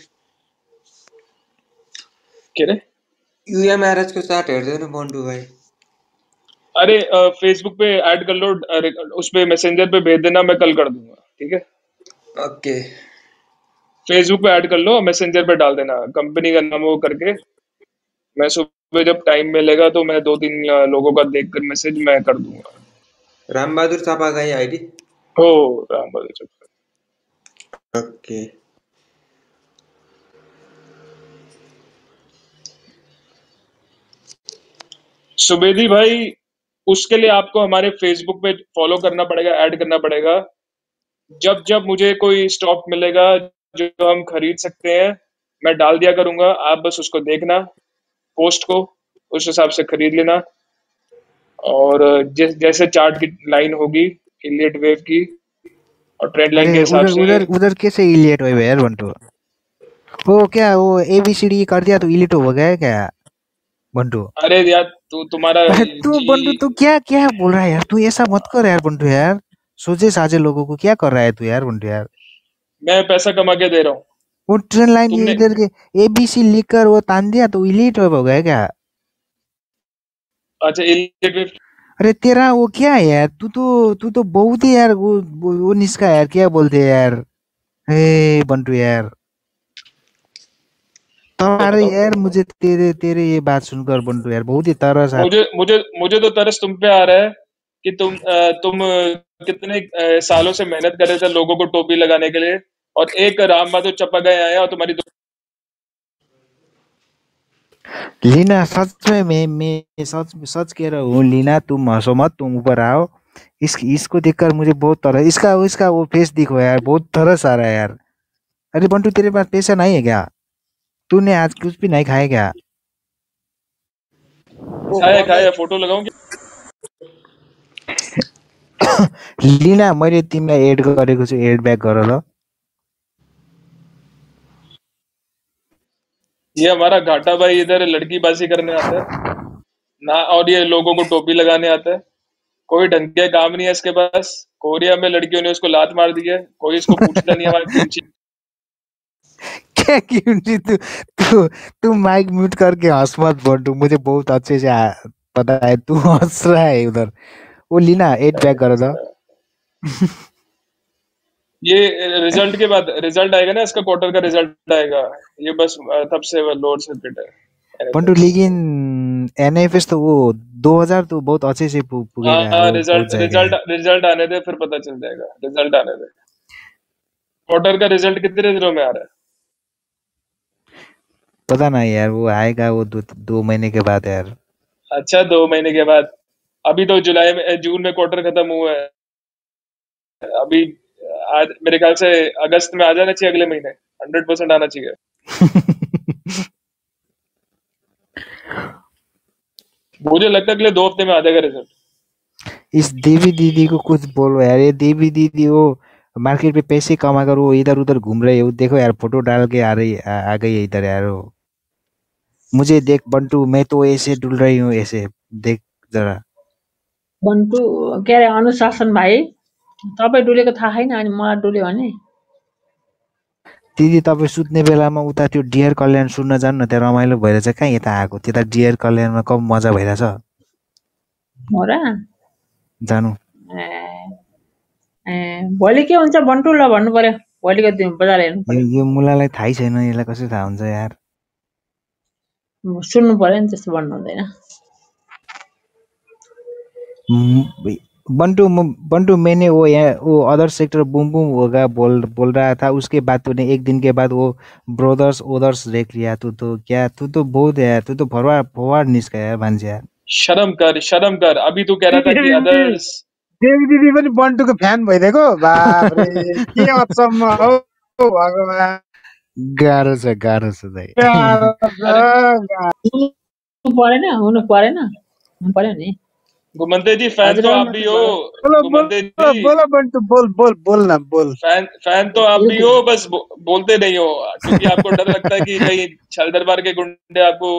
के रे? यूएमआरएच को चार्ट हेर्देऊ न बन्टु भाइ। अरे फेसबुक पे ऐड कर लो, अरे उस पे मैसेंजर पे भेज देना, मैं कल कर दूंगा, ठीक है? ओके। फेसबुक पे ऐड कर लो, मैसेंजर पे डाल देना कंपनी का नाम वो करके। मैं सुबह जब टाइम मिलेगा तो मैं दो तीन लोगों का देखकर मैसेज मैं कर दूंगा। राम बहादुर थापा का आईडी? हो राम बहादुर थापा। ओके। सुबेदी भाई, उसके लिए आपको हमारे फेसबुक पे फॉलो करना पड़ेगा, ऐड करना पड़ेगा। जब जब मुझे कोई स्टॉक मिलेगा जो हम खरीद सकते हैं मैं डाल दिया करूंगा, आप बस उसको देखना पोस्ट को, उस हिसाब से खरीद लेना। और जिस जैसे चार्ट की लाइन होगी इलियट वेव की और ट्रेंड लाइन के हिसाब से। उधर उधर कैसे इलियट वेव यार बंटू? वो क्या वो एबीसीडी कर दिया तो इलियट हो गया क्या बंटू? अरे यार तू तुम्हारा तू बंटू तू क्या क्या बोल रहा है यार? तू ऐसा मत कर यार बंटू यार, सोचे साझे लोगों को क्या कर रहा है तू यार बंटू यार? मैं पैसा कमा के दे रहा हूँ। वो ट्रेन लाइन इधर के एबीसी लिखकर वो तान दिया तो इलियट वेव हो गया क्या? अच्छा इलियट वेव। अरे तेरा वो क्या है यार, तू तो तू तो बहुत ही यार वो वो निष्का यार, क्या बोलते हैं यार? हे बंटू यार अरे यार मुझे तेरे तेरे ये बात सुनकर बंटू यार बहुत ही तरस आ मुझे मुझे मुझे तो तरस तुम पे आ रहा है कि तुम तुम कितने सालों से मेहनत कर रहे थे लोगों को टोपी लगाने के लिए, और एक राम बहादुर चप्पा गए आया और तुम्हारी दो... लीना सच में मैं मैं सच सच कह रहा हूँ लीना, तुम हंसो मत, तुम ऊपर आओ। इस इसको देखकर मुझे बहुत तरस, इसका इसका वो फेस दिखो यार, बहुत तरस आ रहा है यार। अरे बंटू तेरे पास पैसा नहीं है क्या? तूने आज कुछ भी नहीं खाया क्या? खाया खाया फोटो लगाऊं क्या? लीना मैले तिमीलाई एड गरेको छु, एड ब्याक गर ल। ये हमारा घाटा भाई इधर लड़की बाजी करने आता है ना, और ये लोगों को टोपी लगाने आता है। कोई ढंग के काम नहीं है इसके पास। कोरिया में लड़कियों ने उसको लात मार दी है, कोई इसको पूछता नहीं है क्यों। क्या क्यों? तू तू तू माइक म्यूट करके हंस मत बंटू, मुझे बहुत अच्छे से पता है तू हंस रहा है उधर। वो लीना एड बैक कर दो। ये रिजल्ट के बाद रिजल्ट आएगा ना, इसका क्वार्टर का रिजल्ट आएगा, ये बस तब से लोअर सर्किट है बंटू। लेकिन एनएफएस तो वो दो हज़ार तो बहुत अच्छे से पुगेगा। हां रिजल्ट रिजल्ट रिजल्ट आने दे फिर पता चल जाएगा। रिजल्ट आने दे। क्वार्टर का रिजल्ट कितने दिनों में आ रहा है पता नहीं यार, वो आएगा वो दो, दो महीने के बाद यार। अच्छा दो महीने के बाद? अभी तो जुलाई में जून में क्वार्टर खत्म हुआ है, अभी आज मेरे ख्याल से अगस्त में आ जाना चाहिए, अगले महीने हंड्रेड परसेंट आना चाहिए। मुझे लगता है अगले दो हफ्ते में आ जाएगा रिजल्ट। इस देवी दीदी को कुछ बोलो यार, ये देवी दीदी वो मार्केट पे पैसे कमा कर वो इधर उधर घूम रही है, वो देखो यार फोटो डाल के आ रही आ, आ गई है इधर यार। वो मुझे देख बंटू, मैं तो ऐसे डुल रही हूँ, ऐसे देख जरा। बन्टु के अरे अनुशासन भाइ, तपाईँ डुलेको थाहा छैन अनि मलाई डुल्यो भने? दिदी तपाईँ सुत्ने बेलामा उता त्यो डियर कल्याण सुन्न जानु न, त्यहाँ रमाइलो भइरहेछ। कहाँ यता आएको? त्यता डियर कल्याणमा कम मजा भइरहेछ। हो र? जानु। ए ए भोलि के हुन्छ बन्टु ल भन्नु पर्यो। भोलिको दिन बजार हेर्नु यो पर्यो यो मुलालाई थाहै छैन यसलाई कसरी थाहा हुन्छ यार सुन्नु पर्यो नि त्यस्तो भन्नु हुँदैन म- बंटू म- बंटू मैंने वो यहाँ वो अदर सेक्टर बूम बूम होगा बोल बोल रहा था उसके बाद तूने एक दिन के बाद वो ब्रोदर्स ओदर्स देख लिया तू तो क्या तू तो बहुत है यार तू तो फरवार्ड फरवार्ड निस्का यार मान्छे यार शर्म कर शर्म कर अभी तू कह रहा था कि अदर्स देवी दिदी पनि बन्टुको फ्यान भइदिएको बाप रे के अचम्म हो भगवान गाह्रो छ गाह्रो छ दाइ गाह्रो छ, गाह्रो। हुनु परेन हुनु परेन हुनु पर्यो नि घुमन्ते जी फैन तो आप भी हो बोलो घुमन्ते बोलो जी बोलो बन्टु बोल बोल बोल न बोल फैन फैन तो आप भी हो बस बो, बोलते नहीं हो क्योंकि आपको डर लगता है कि कहीं छल दरबार के गुंडे आपको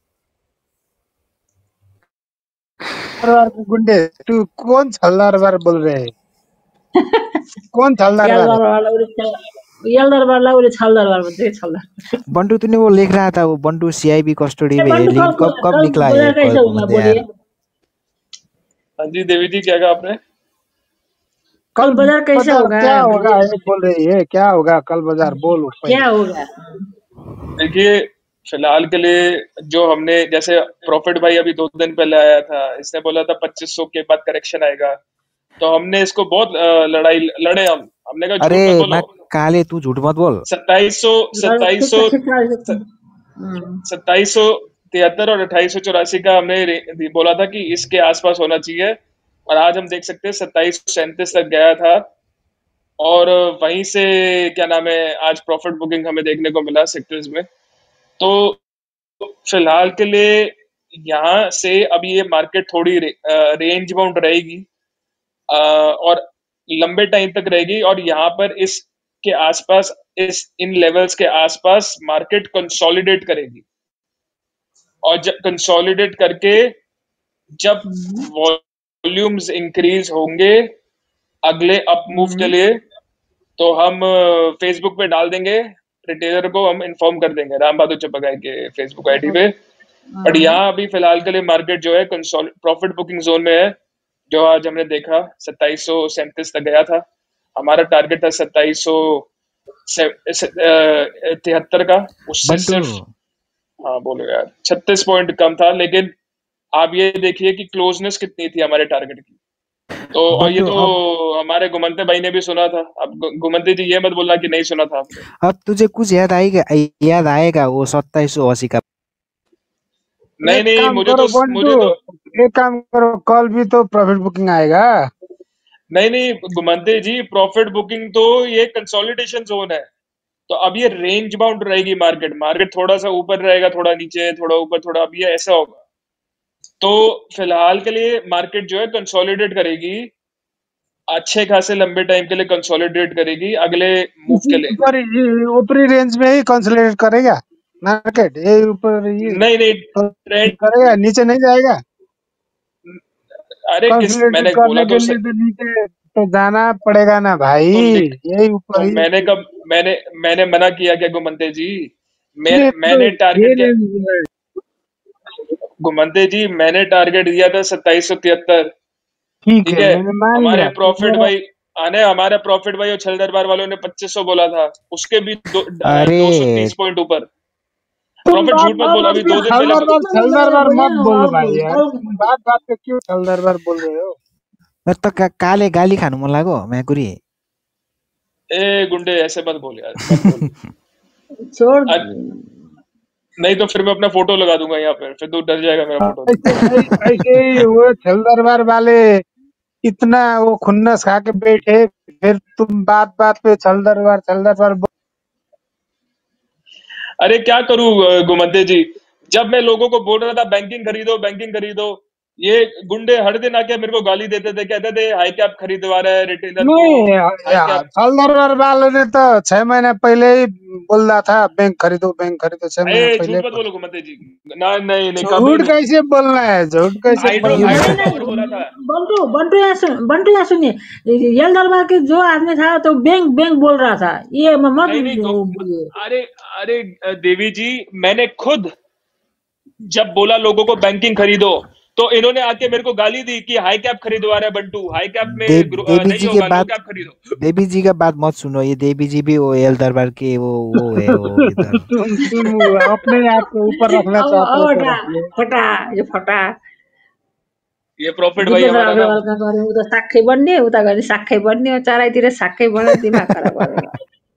दरबार के गुंडे तू कौन छल दरबार बोल रहे है कौन छल दरबार यल दरबारलाई उसले छल दरबार भन्छ कि छल दरबार बंटू तूने वो लिख रहा था वो बंटू सीआईबी कस्टडी में है बन्टु लेकिन कल कब कब कल निकला बजार ये कैसे क- हुआ मतलब यार बोलिए हाँ जी देवी जी क्या कहा आपने कल बाजार कैसे बाजार होगा क्या होगा बोलिए ये बोल रही है क्या होगा कल बाजार बोल पहले क्या होगा देखिए फिलहाल के लिए जो हमने जैसे प्रॉफिट भाई अभी दो दिन पहले आया था इसने बोला था पच्चीस सौ के बाद करेक्शन आएगा तो हमने इसको बहुत अ, लड़ाई लड़े हम हमने कहा झूठ अरे मत बोलो मैं काले तू झूठ मत बोल सत्ताईस सौ सत्ताईस सौ हम्म, सत्ताईस सौ तिहत्तर और अट्ठाईस सौ चौरासी का हमने रे- बोला था कि इसके आसपास होना चाहिए और आज हम देख सकते हैं सत्ताईस सौ सैंतीस तक गया था और वहीं से क्या नाम है आज प्रॉफिट बुकिंग हमें देखने को मिला सेक्टर्स में तो फिलहाल के लिए यहाँ से अभी ये मार्केट थोड़ी रे, रेंज बाउंड रहेगी अ, और लंबे टाइम तक रहेगी और यहाँ पर इस के आसपास इस इन लेवल्स के आसपास मार्केट कंसोलिडेट करेगी और जब कंसोलिडेट करके जब वॉल्यूम्स इंक्रीज होंगे अगले अप मूव के लिए तो हम फेसबुक पे डाल देंगे रिटेलर को हम इन्फॉर्म कर देंगे राम बहादुर चपकाई के फेसबुक आईडी पे बट यहाँ अभी फिलहाल के लिए मार्केट जो है प्रॉफिट बुकिंग जोन में है जो आज हमने देखा सत्ताईस सौ सैंतीस तक गया था हमारा टारगेट था सत्ताईस सौ तिहत्तर का उससे बंटू सिर्फ हाँ बोलो यार छत्तीस पॉइंट कम था लेकिन आप ये देखिए कि क्लोजनेस कितनी थी हमारे टारगेट की तो और ये बंटू तो अब हमारे गुमंते भाई ने भी सुना था अब गु- गुमंते जी ये मत बोलना कि नहीं सुना था आपने अब तुझे कुछ याद आएगा याद आएगा वो सत्ताईस सौ अस्सी का नहीं एक नहीं काम मुझे करो तो बंटू मुझे तो एक काम करो कल भी तो प्रॉफिट बुकिंग आएगा नहीं नहीं गुमंते जी प्रॉफिट बुकिंग तो ये कंसोलिडेशन जोन है तो अब ये रेंज बाउंड रहेगी मार्केट मार्केट थोड़ा सा ऊपर रहेगा थोड़ा नीचे थोड़ा ऊपर थोड़ा अब ये ऐसा होगा तो फिलहाल के लिए मार्केट जो है कंसोलिडेट करेगी अच्छे खासे लंबे टाइम के लिए कंसोलिडेट करेगी अगले मूव के लिए ऊपर ऊपरी रेंज में ही कंसोलिडेट करेगा मार्केट ये ऊपर ये नहीं नहीं ट्रेंड करेगा नीचे नहीं जाएगा अरे किस कंसोलिडेट मैंने करने बोला के तो लिए तो नीचे तो जाना पड़ेगा ना भाई तो लिख यही ऊपर तो ही मैंने कब मैंने मैंने मना किया क्या गुमंते जी मैं ये मैंने तो टारगेट ये क्या रेंज है। गुमंते जी मैंने टारगेट दिया था सत्ताईस सौ तिहत्तर ठीक ठीक है है मैंने मान हमारे लिया प्रॉफिट मेरा भाई आने हमारे प्रॉफिट भाई और छल दरबार वालों ने पच्चीस सौ बोला था उसके भी दो अरे दो सौ तीस पॉइंट ऊपर तुम प्रॉफिट झूठ बात मत बात बोल बात अभी पे दो दिन छल पहले दरबार छल दरबार बोलिए मत बोलो अब भाई यार कल तुम बात बात पे क्यों छल दरबार बोल रहे हो मैं तो का, काले गाली खानु मन लाग्यो म्याकुरी ए गुंडे ऐसे मत बोल यार मत बोल छोड़ अ- नहीं तो फिर मैं अपना फोटो लगा दूंगा यहाँ पे फिर तू डर जाएगा मेरा फोटो देख ऐसे ऐ- ऐसे ही वो छल दरबार वाले इतना वो खुन्नस खा के बैठे फिर तुम बात बात पे छल दरबार छल दरबार बोल- अरे क्या करूं अ, गुमंते जी जब मैं लोगों को बोल रहा था बैंकिंग खरीदो बैंकिंग खरीदो ये गुंडे हर दिन आके मेरे को गाली देते थे कहते थे हाई कैप खरीदवा रहा है रिटेलर को नहीं हाई यार कैप छल दरबार वाले ने तो छह महीने पहले ही बोल रहा था बैंक खरीदो बैंक खरीदो छह महीने ए पहले झूठ मत बोल बोलो गुमंते जी ना नहीं नहीं कभी झूठ नहीं कैसे बोलना है झूठ कैसे आई बोलना ड्रो आई नहीं है ड्रो नहीं पावर बोला था बंटू बंटू यहाँ सुन बंटू यहाँ सुनिए यल दरबार के जो आदमी था तो बैंक बैंक बोल रहा था ये म- मत नहीं नहीं वो गु- बोलिए अरे अरे अ, देवी जी मैंने खुद जब बोला लोगों को बैंकिंग खरीदो तो इन्होंने आके मेरे को गाली दी कि हाई कैप खरीदवा रहा है बंटू, हाई कैप में देव, ग्रो- अ, देवी नहीं जी के होगा, लो बाद कैप खरीदो। देवी जी का बात मत सुनो, ये देवी जी भी वो एल दरबार के वो वो है वो इधर तुम तुम अपने आप को ऊपर रखना अब चाहते हो अब तो फटा रखिए। फटा यो फटा ये प्रॉफिट भाई दिपेन्द्र हमारा ना अग्रवालका गऱ्यो उता साक्खै बन्ने उता गरे साक्खै बन्ने चारैतिर साक्खै बन्ने दिमाग खराब गरेको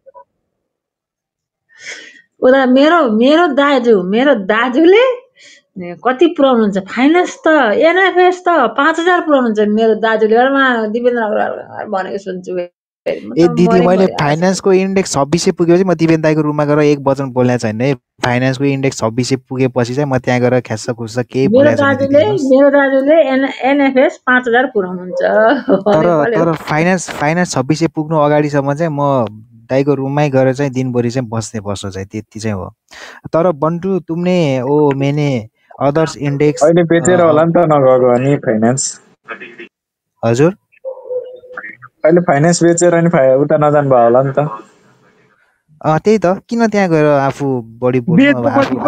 उता मेरो मेरो दाजु मेरो दाजुले कति पुऱ्याउनुहुन्छ फाइनेन्स त एनएफएस त पाँच हजार पुऱ्याउनुहुन्छ मेरो दाजुले एउटा दिपेन्द्र अग्रवाल भनेको सुन्छु ए दिदी मैले फाइनेन्सको इन्डेक्स छब्बिस सय पुगेपछि म दिपेन दाईको रुममा गएर एक वचन बोल्ने छैन है। फाइनेन्सको इन्डेक्स छब्बिस सय पुगेपछि चाहिँ म त्यहाँ गएर ख्यास्स खुस्स केही मेरो बोलेको छैन दाजुले मेरो दाजुले एनएफएस पाँच हजार पुऱ्याउनुहुन्छ तर तर फाइनेन्स फाइनेन्स छब्बिस सय पुग्नु अगाडिसम्म चाहिँ म दाईको रुममै गएर चाहिँ दिनभरि चाहिँ बस्ने बस्नु चाहिँ त्यति चाहिँ हो। तर बन्टु तुमने ओ मैंने अदर्स इन्डेक्स अहिले बेचेर होला नि त नगएको अनि फाइनेन्स हजुर अहिले फाइनेन्स बेचेर अनि उता नजानु भयो होला नि त। अँ त्यही त किन त्यहाँ गएर आफू बढी बोल्नु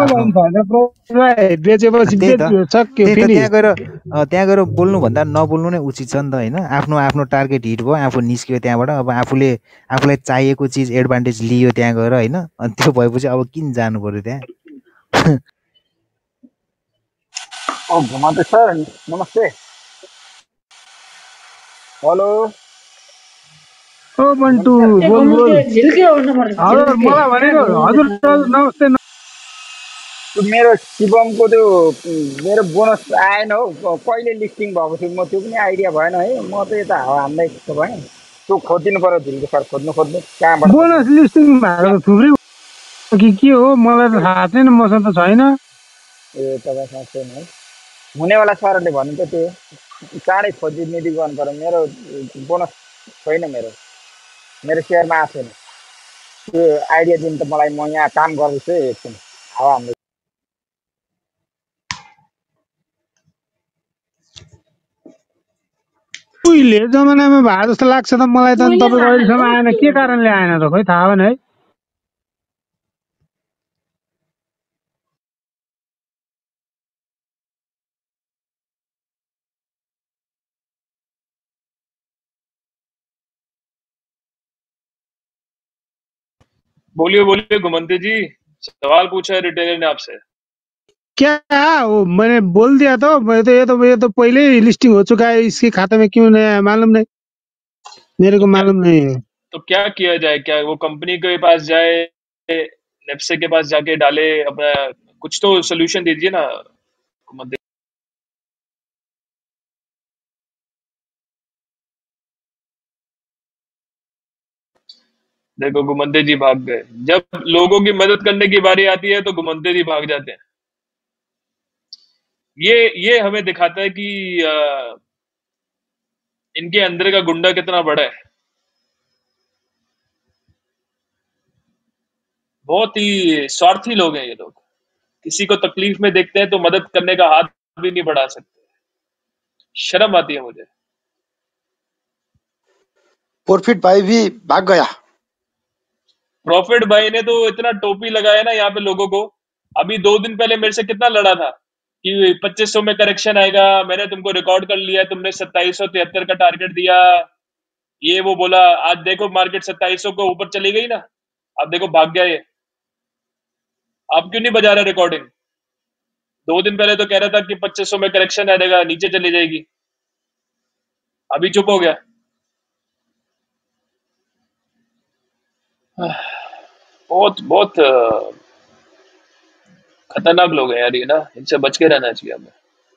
त्यहाँ गएर त्यहाँ गएर बोल्नुभन्दा नबोल्नु नै उचित छ नि त होइन। आफ्नो आफ्नो टार्गेट हिट भयो, आफू निस्क्यो त्यहाँबाट, अब आफूले आफूलाई चाहिएको चिज एडभान्टेज लियो त्यहाँ गएर होइन। अनि त्यो भएपछि अब किन जानु पर्यो त्यहाँ। घुमन्ते सर नमस्ते। हेलो ओ बन्टु बोल बोल हजुर मलाई भनेको हजुर नमस्ते। मेरो शिवमको त्यो मेरो बोनस आएन हौ, कहिले लिस्टिङ भएको थियो म त्यो पनि आइडिया भएन है। म त यता हावा हान्दै भएँ, त्यो खोजिदिनु पर्यो झिल्के सर, खोज्नु खोज्नु कहाँबाट बोनस लिस्टिङ भएको त थुप्रै कि के हो मलाई त थाहा छैन, मसँग त छैन। ए तपाईँसँग छैन है, हुनेवाला सरले भन्नु त त्यो चाँडै खोजिनिधि गर्नु पर्यो। मेरो बोनस छैन, मेरो मेरो सेयरमा आएको छैन। त्यो आइडिया दिनु त मलाई, म यहाँ काम गर्दैछु है एकछिन हावा हान्दै। उहिले जमानामा भए जस्तो लाग्छ त मलाई त। तपाईँको अहिलेसम्म आएन, के कारणले आएन त खोइ थाहा भएन है। बोलिए बोलिए घुमंते जी, सवाल पूछा है रिटेलर ने आपसे। क्या वो मैंने बोल दिया तो मैं तो ये तो ये तो पहले ही लिस्टिंग हो चुका है, इसके खाते में क्यों नहीं है मालूम नहीं, मेरे को मालूम नहीं है। तो क्या किया जाए, क्या वो कंपनी के पास जाए, नेप्से के पास जाके डाले अपना, कुछ तो सोल्यूशन दीजिए ना घुमंते। देखो घुमंते जी भाग गए, जब लोगों की मदद करने की बारी आती है तो घुमंते जी भाग जाते हैं। ये ये हमें दिखाता है कि आ, इनके अंदर का गुंडा कितना बड़ा है। बहुत ही स्वार्थी लोग हैं ये लोग, किसी को तकलीफ में देखते हैं तो मदद करने का हाथ भी नहीं बढ़ा सकते। शर्म आती है मुझे। प्रॉफिट भाई भी भाग गया। प्रॉफिट भाई ने तो इतना टोपी लगाया ना यहाँ पे लोगों को। अभी दो दिन पहले मेरे से कितना लड़ा था कि पच्चीस सौ में करेक्शन आएगा, मैंने तुमको रिकॉर्ड कर लिया, तुमने सत्ताईस सौ तिहत्तर का टारगेट दिया, ये वो बोला। आज देखो मार्केट सत्ताईस सौ को ऊपर चली गई ना, अब देखो भाग गया ये। आप क्यों नहीं बजा रहे रिकॉर्डिंग? दो दिन पहले तो कह रहा था कि पच्चीस सौ में करेक्शन आएगा, नीचे चली जाएगी, अभी चुप हो गया। बहुत बहुत खतरनाक लोग हैं यार ये ना, इनसे बच के रहना चाहिए हमें।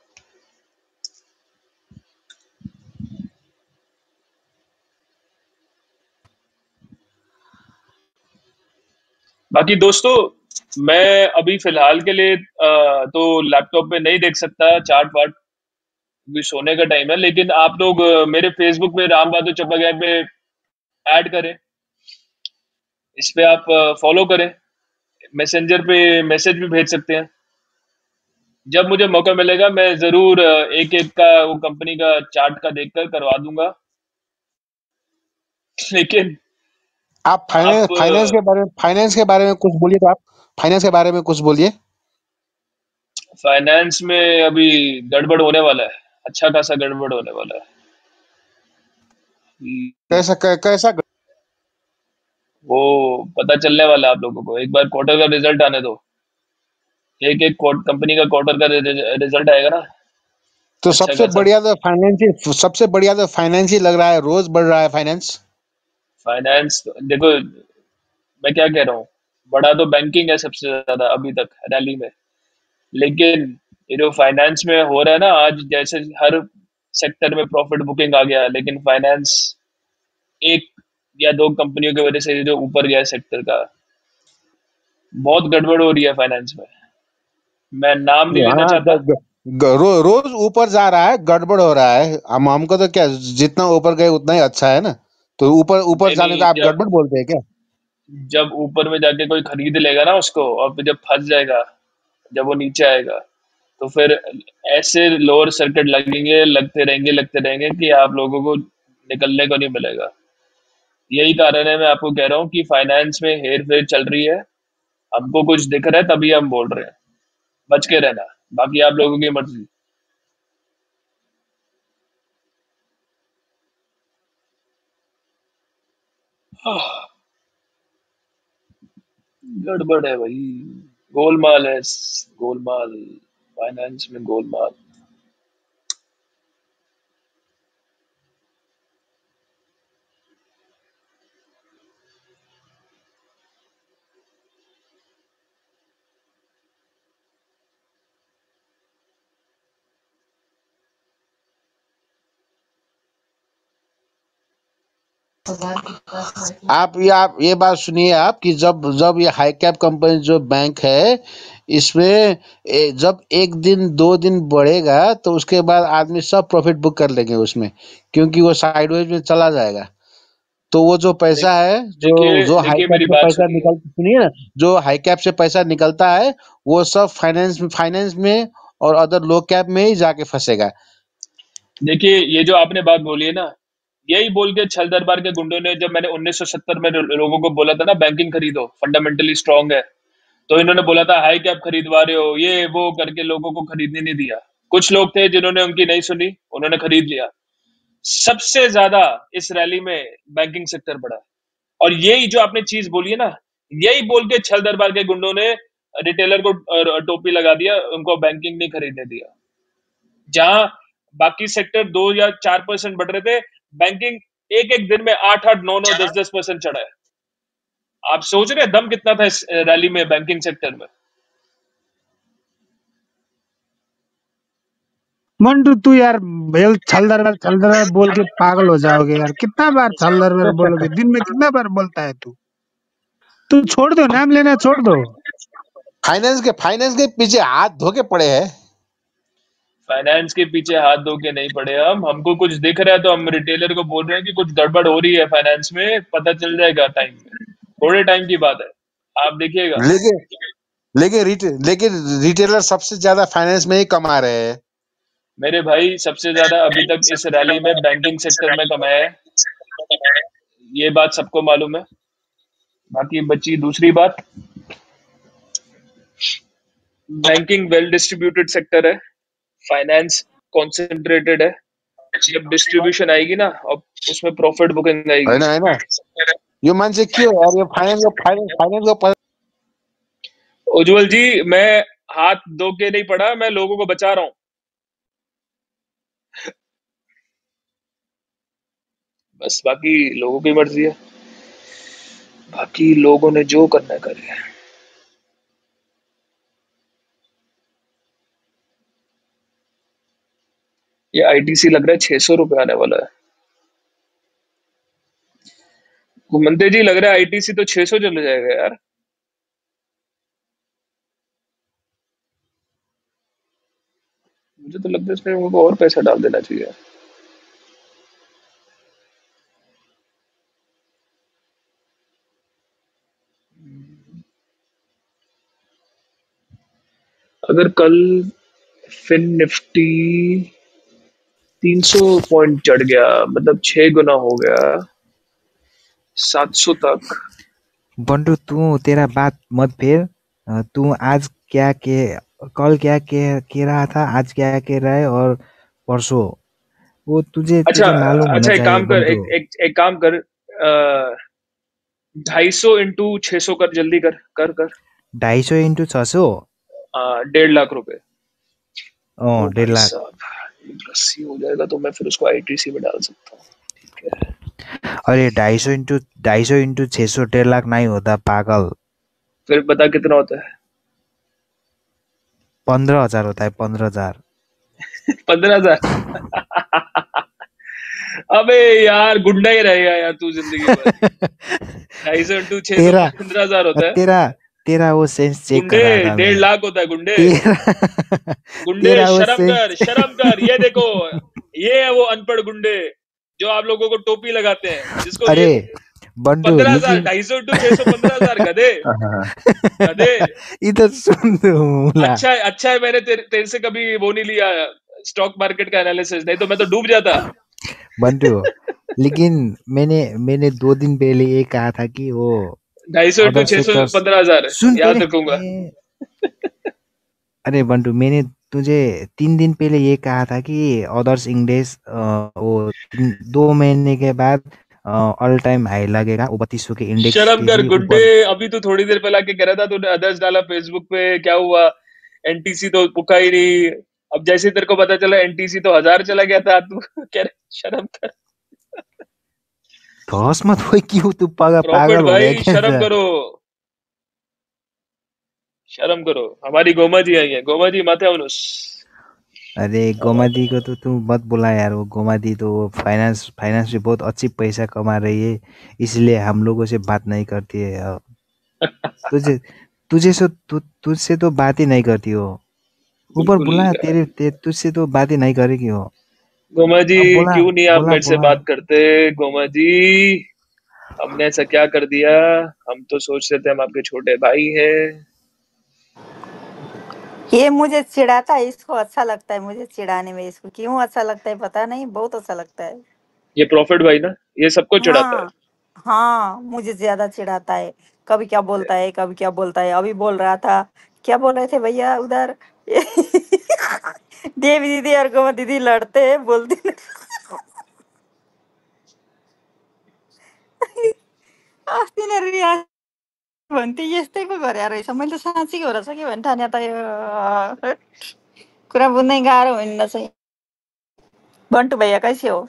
बाकी दोस्तों, मैं अभी फिलहाल के लिए तो लैपटॉप पे नहीं देख सकता चार्ट वार्ट, भी सोने का टाइम है। लेकिन आप लोग मेरे फेसबुक में राम बहादुर चप्पागैंग पे ऐड करें, इस पे आप फॉलो करें, मैसेंजर पे मैसेज भी भेज सकते हैं। जब मुझे मौका मिलेगा मैं जरूर एक एक का वो कंपनी का चार्ट का देखकर करवा दूंगा। लेकिन आप फाइनेंस फाइनेंस के बारे में फाइनेंस के बारे में कुछ बोलिए, तो आप फाइनेंस के बारे में कुछ बोलिए। फाइनेंस में अभी गड़बड़ होने वाला है, अच्छा खासा गड़बड़ होने वाला है। कैसा कैसा वो पता चलने वाला है आप लोगों को, एक बार क्वार्टर का रिजल्ट आने दो। एक एक कंपनी का क्वार्टर का रिजल्ट आएगा ना, तो अच्छा सबसे खासा। बढ़िया तो फाइनेंस सबसे बढ़िया तो फाइनेंस ही लग रहा है, रोज बढ़ रहा है फाइनेंस। फाइनेंस देखो, मैं क्या कह रहा हूँ, बड़ा तो बैंकिंग है सबसे ज्यादा अभी तक रैली में, लेकिन ये जो फाइनेंस में हो रहा है ना आज, जैसे हर सेक्टर में प्रॉफिट बुकिंग आ गया, लेकिन फाइनेंस एक या दो कंपनियों की वजह से जो ऊपर गया सेक्टर का, बहुत गड़बड़ हो रही है फाइनेंस में। मैं नाम नहीं लेना हाँ, चाहता। ग, ग, रो, रोज ऊपर जा रहा है, गड़बड़ हो रहा है। हम हमको तो क्या, जितना ऊपर गए उतना ही अच्छा है ना। तो ऊपर ऊपर नहीं जाने नहीं, का आप जब गड़बड़ बोलते हैं क्या? जब ऊपर में जाके कोई खरीद लेगा ना उसको, और फिर जब फंस जाएगा, जब वो नीचे आएगा, तो फिर ऐसे लोअर सर्किट लगेंगे, लगते रहेंगे लगते रहेंगे कि आप लोगों को निकलने को नहीं मिलेगा। यही कारण है, मैं आपको कह रहा हूँ कि फाइनेंस में हेर फेर चल रही है। हमको कुछ दिख रहा है तभी हम बोल रहे हैं, बच के रहना, बाकी आप लोगों की मर्जी। गड़बड़ है भाई, गोलमाल है, गोलमाल, फाइनेंस में गोलमाल। आप ये आप ये बात सुनिए आप कि जब जब ये हाई कैप कंपनी जो बैंक है, इसमें ए, जब एक दिन दो दिन बढ़ेगा तो उसके बाद आदमी सब प्रॉफिट बुक कर लेंगे उसमें, क्योंकि वो साइडवेज में चला जाएगा। तो वो जो पैसा है, जो देखिए जो हाई देखिए कैप मेरी से बात पैसा सुनिए, निकल सुनिए ना, जो हाई कैप से पैसा निकलता है वो सब फाइनेंस फाइनेंस में और अदर लो कैप में ही जाके फंसेगा। देखिए ये जो आपने बात बोली है ना, यही बोल के छल दरबार के गुंडों ने, जब मैंने उन्नीस सौ सत्तर में लोगों को बोला था ना बैंकिंग खरीदो, फंडामेंटली स्ट्रांग है, तो इन्होंने बोला था हाई कैप खरीदवा रहे हो, ये वो करके लोगों को खरीदने नहीं दिया। कुछ लोग थे जिन्होंने उनकी नहीं सुनी, उन्होंने खरीद लिया। सबसे ज्यादा इस रैली में बैंकिंग सेक्टर बढ़ा, और यही जो आपने चीज बोली है ना, यही बोल के छल दरबार के गुंडों ने रिटेलर को टोपी लगा दिया, उनको बैंकिंग नहीं खरीदने दिया। जहां बाकी सेक्टर दो या चार परसेंट बढ़ रहे थे, बैंकिंग एक एक दिन में आठ आठ नौ नौ दस दस परसेंट चढ़ा है। आप सोच रहे हैं दम कितना था इस रैली में बैंकिंग सेक्टर में। मंटू तू यार भेल छल दरबार छल दरबार बोल के पागल हो जाओगे यार। कितना बार छल दरबार बोलोगे, दिन में कितना बार बोलता है तू? तू छोड़ दो, नाम लेना छोड़ दो। फाइनेंस के फाइनेंस के पीछे हाथ धो के पड़े हैं। फाइनेंस के पीछे हाथ धो के नहीं पड़े हम, हमको कुछ दिख रहा है तो हम रिटेलर को बोल रहे हैं कि कुछ गड़बड़ हो रही है फाइनेंस में, पता चल जाएगा टाइम में, थोड़े टाइम की बात है, आप देखिएगा। लेकिन लेकिन रिटे, लेकिन रिटेलर सबसे ज्यादा फाइनेंस में ही कमा रहे हैं मेरे भाई। सबसे ज्यादा अभी तक इस रैली में बैंकिंग सेक्टर में कमाया है, ये बात सबको मालूम है। बाकी बची दूसरी बात, बैंकिंग वेल डिस्ट्रीब्यूटेड सेक्टर है, फाइनेंस कॉन्सेंट्रेटेड है। जब डिस्ट्रीब्यूशन आएगी ना, अब उसमें प्रॉफिट बुकिंग आएगी, है ना है ना यो मान्छे के हो यार, यो फाइनेंस फाइनेंस फाइनेंस को। उज्जवल जी, मैं हाथ धो के नहीं पड़ा, मैं लोगों को बचा रहा हूं। बस बाकी लोगों की मर्जी है, बाकी लोगों ने जो करना करे। ये आईटीसी लग रहा है छह सौ रुपए आने वाला है। घुमंते जी, लग रहा है आईटीसी तो छह सौ चले जाएगा यार। मुझे तो लगता है इसमें उनको और पैसा डाल देना चाहिए। अगर कल फिन निफ्टी तीन सौ पॉइंट चढ़ गया, मतलब छह गुना हो गया सात सौ तक। बंटू तू तेरा बात मत फेर, तू आज क्या के कल क्या कह कह रहा था, आज क्या कह रहा है और परसों वो तुझे अच्छा तुझे मालूम होना अच्छा एक चाहिए काम कर, बंटू। एक एक एक काम कर, ढाई सौ इंटू छह सौ कर, जल्दी कर कर कर ढाई सौ इंटू छह सौ डेढ़ लाख रुपए। ओ ओ डेढ़ भाई लाख। साहब अस्सी हो जाएगा तो मैं फिर उसको आईटीसी में डाल सकता हूँ। ठीक है, अरे ढाई सौ इंटू ढाई सौ इंटू छह सौ डेढ़ लाख नहीं होता पागल। फिर बता कितना होता है? पंद्रह हजार होता है, पंद्रह हजार। पंद्रह हजार अबे यार गुंडा ही रहेगा यार तू जिंदगी भर। ढाई सौ इंटू छह सौ पंद्रह हजार होता है। तेरा तेरा वो सेंस चेक कर रहा था। डेढ़ लाख होता है गुंडे। गुंडे तेरा वो शर्म सेंस कर, शर्म कर। ये देखो, ये है वो अनपढ़ गुंडे जो आप लोगों को टोपी लगाते हैं, जिसको अरे बंटू पंद्रह हजार लेकिन ढाई सौ इंटू छह सौ पंद्रह हजार गधे गधे। इधर सुन तो अच्छा है, अच्छा है मैंने तेरे तेरे से कभी वो नहीं लिया स्टॉक मार्केट का एनालिसिस, नहीं तो मैं तो डूब जाता बंटू। लेकिन मैंने मैंने दो दिन पहले ये कहा था कि वो ढाई सौ इंटू छह सौ पंद्रह हजार याद रखूंगा। अरे बंटू मैंने तुझे तीन दिन पहले ये कहा था कि अदर्स इंडेक्स वो दो महीने के बाद ऑल टाइम हाई लगेगा, वो बत्तीस सौ के इंडेक्स। शर्म कर गुंडे, अभी तो थोड़ी देर पहले आके कह रहा था तूने अदर्स डाला फेसबुक पे, क्या हुआ? एनटीसी तो पुका ही नहीं। अब जैसे तेरे को पता चला एनटीसी तो हजार चला गया था, तू कह रहा शर्म कर। धस मत होई क्यों तू पागल पागल हो भाई, गया क्या? शर्म करो, शर्म करो। हमारी गोमा जी आई है, गोमा जी माथे अनुस। अरे गोमा दी को तो तू मत बुला यार, वो गोमा दी तो फाइनेंस फाइनेंस में बहुत अच्छी पैसा कमा रही है, इसलिए हम लोगों से बात नहीं करती है। तुझे तुझे से तु, तुझसे तो बात ही नहीं करती हो। ऊपर बुला, तेरे ते, तुझसे तो बात ही नहीं करेगी हो। गोमा जी क्यों नहीं आप मेरे से बात करते? गोमा जी हमने ऐसा क्या कर दिया? हम तो सोचते थे हम आपके छोटे भाई हैं। ये मुझे चिढ़ाता है, इसको अच्छा लगता है मुझे चिढ़ाने में। इसको क्यों अच्छा लगता है पता नहीं, बहुत अच्छा लगता है। ये प्रॉफिट भाई ना, ये सबको चिढ़ाता है। हाँ मुझे ज्यादा चिढ़ाता है। कभी क्या बोलता है कभी क्या बोलता है। अभी बोल रहा था, क्या बोल रहे थे भैया उधर? देवी दीदी और गोमा दीदी लड़ते हैं, बोलती अस्ति नै रिया भन्थे यस्तै पो गरे रहेछ। मैले त साँच्चीको रहेछ कि भन्ने ठाने त यो कुरा बुझ्नै गाह्रो हुँदैन चाहिँ। बन्टू भैया कैसे हो?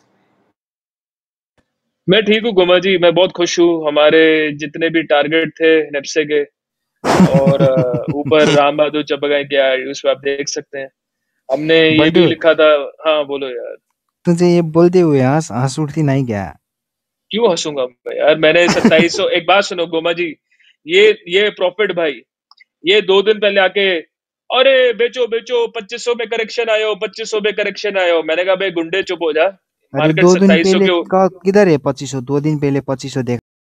मैं ठीक हूँ गोमा जी, मैं बहुत खुश हूँ। हमारे जितने भी टारगेट थे नेप्से के और ऊपर राम बहादुर चबगाई के आए, उसमें आप देख सकते हैं हमने ये भी लिखा था। हाँ बोलो यार। तुझे ये बोलते हुए हंस हंस उठती नहीं क्या? क्यों हंसूंगा मैं यार? मैंने सत्ताईस सौ एक बात सुनो गोमा जी, ये ये प्रॉफिट भाई ये दो दिन पहले आके अरे बेचो बेचो पच्चीस सौ में करेक्शन आयो, पच्चीस सौ में करेक्शन आयो। मैंने कहा भाई गुंडे चुप हो जा, मार्केट सत्ताईस सौ किधर है पच्चीस सौ? दो दिन पहले पच्चीस सौ देखा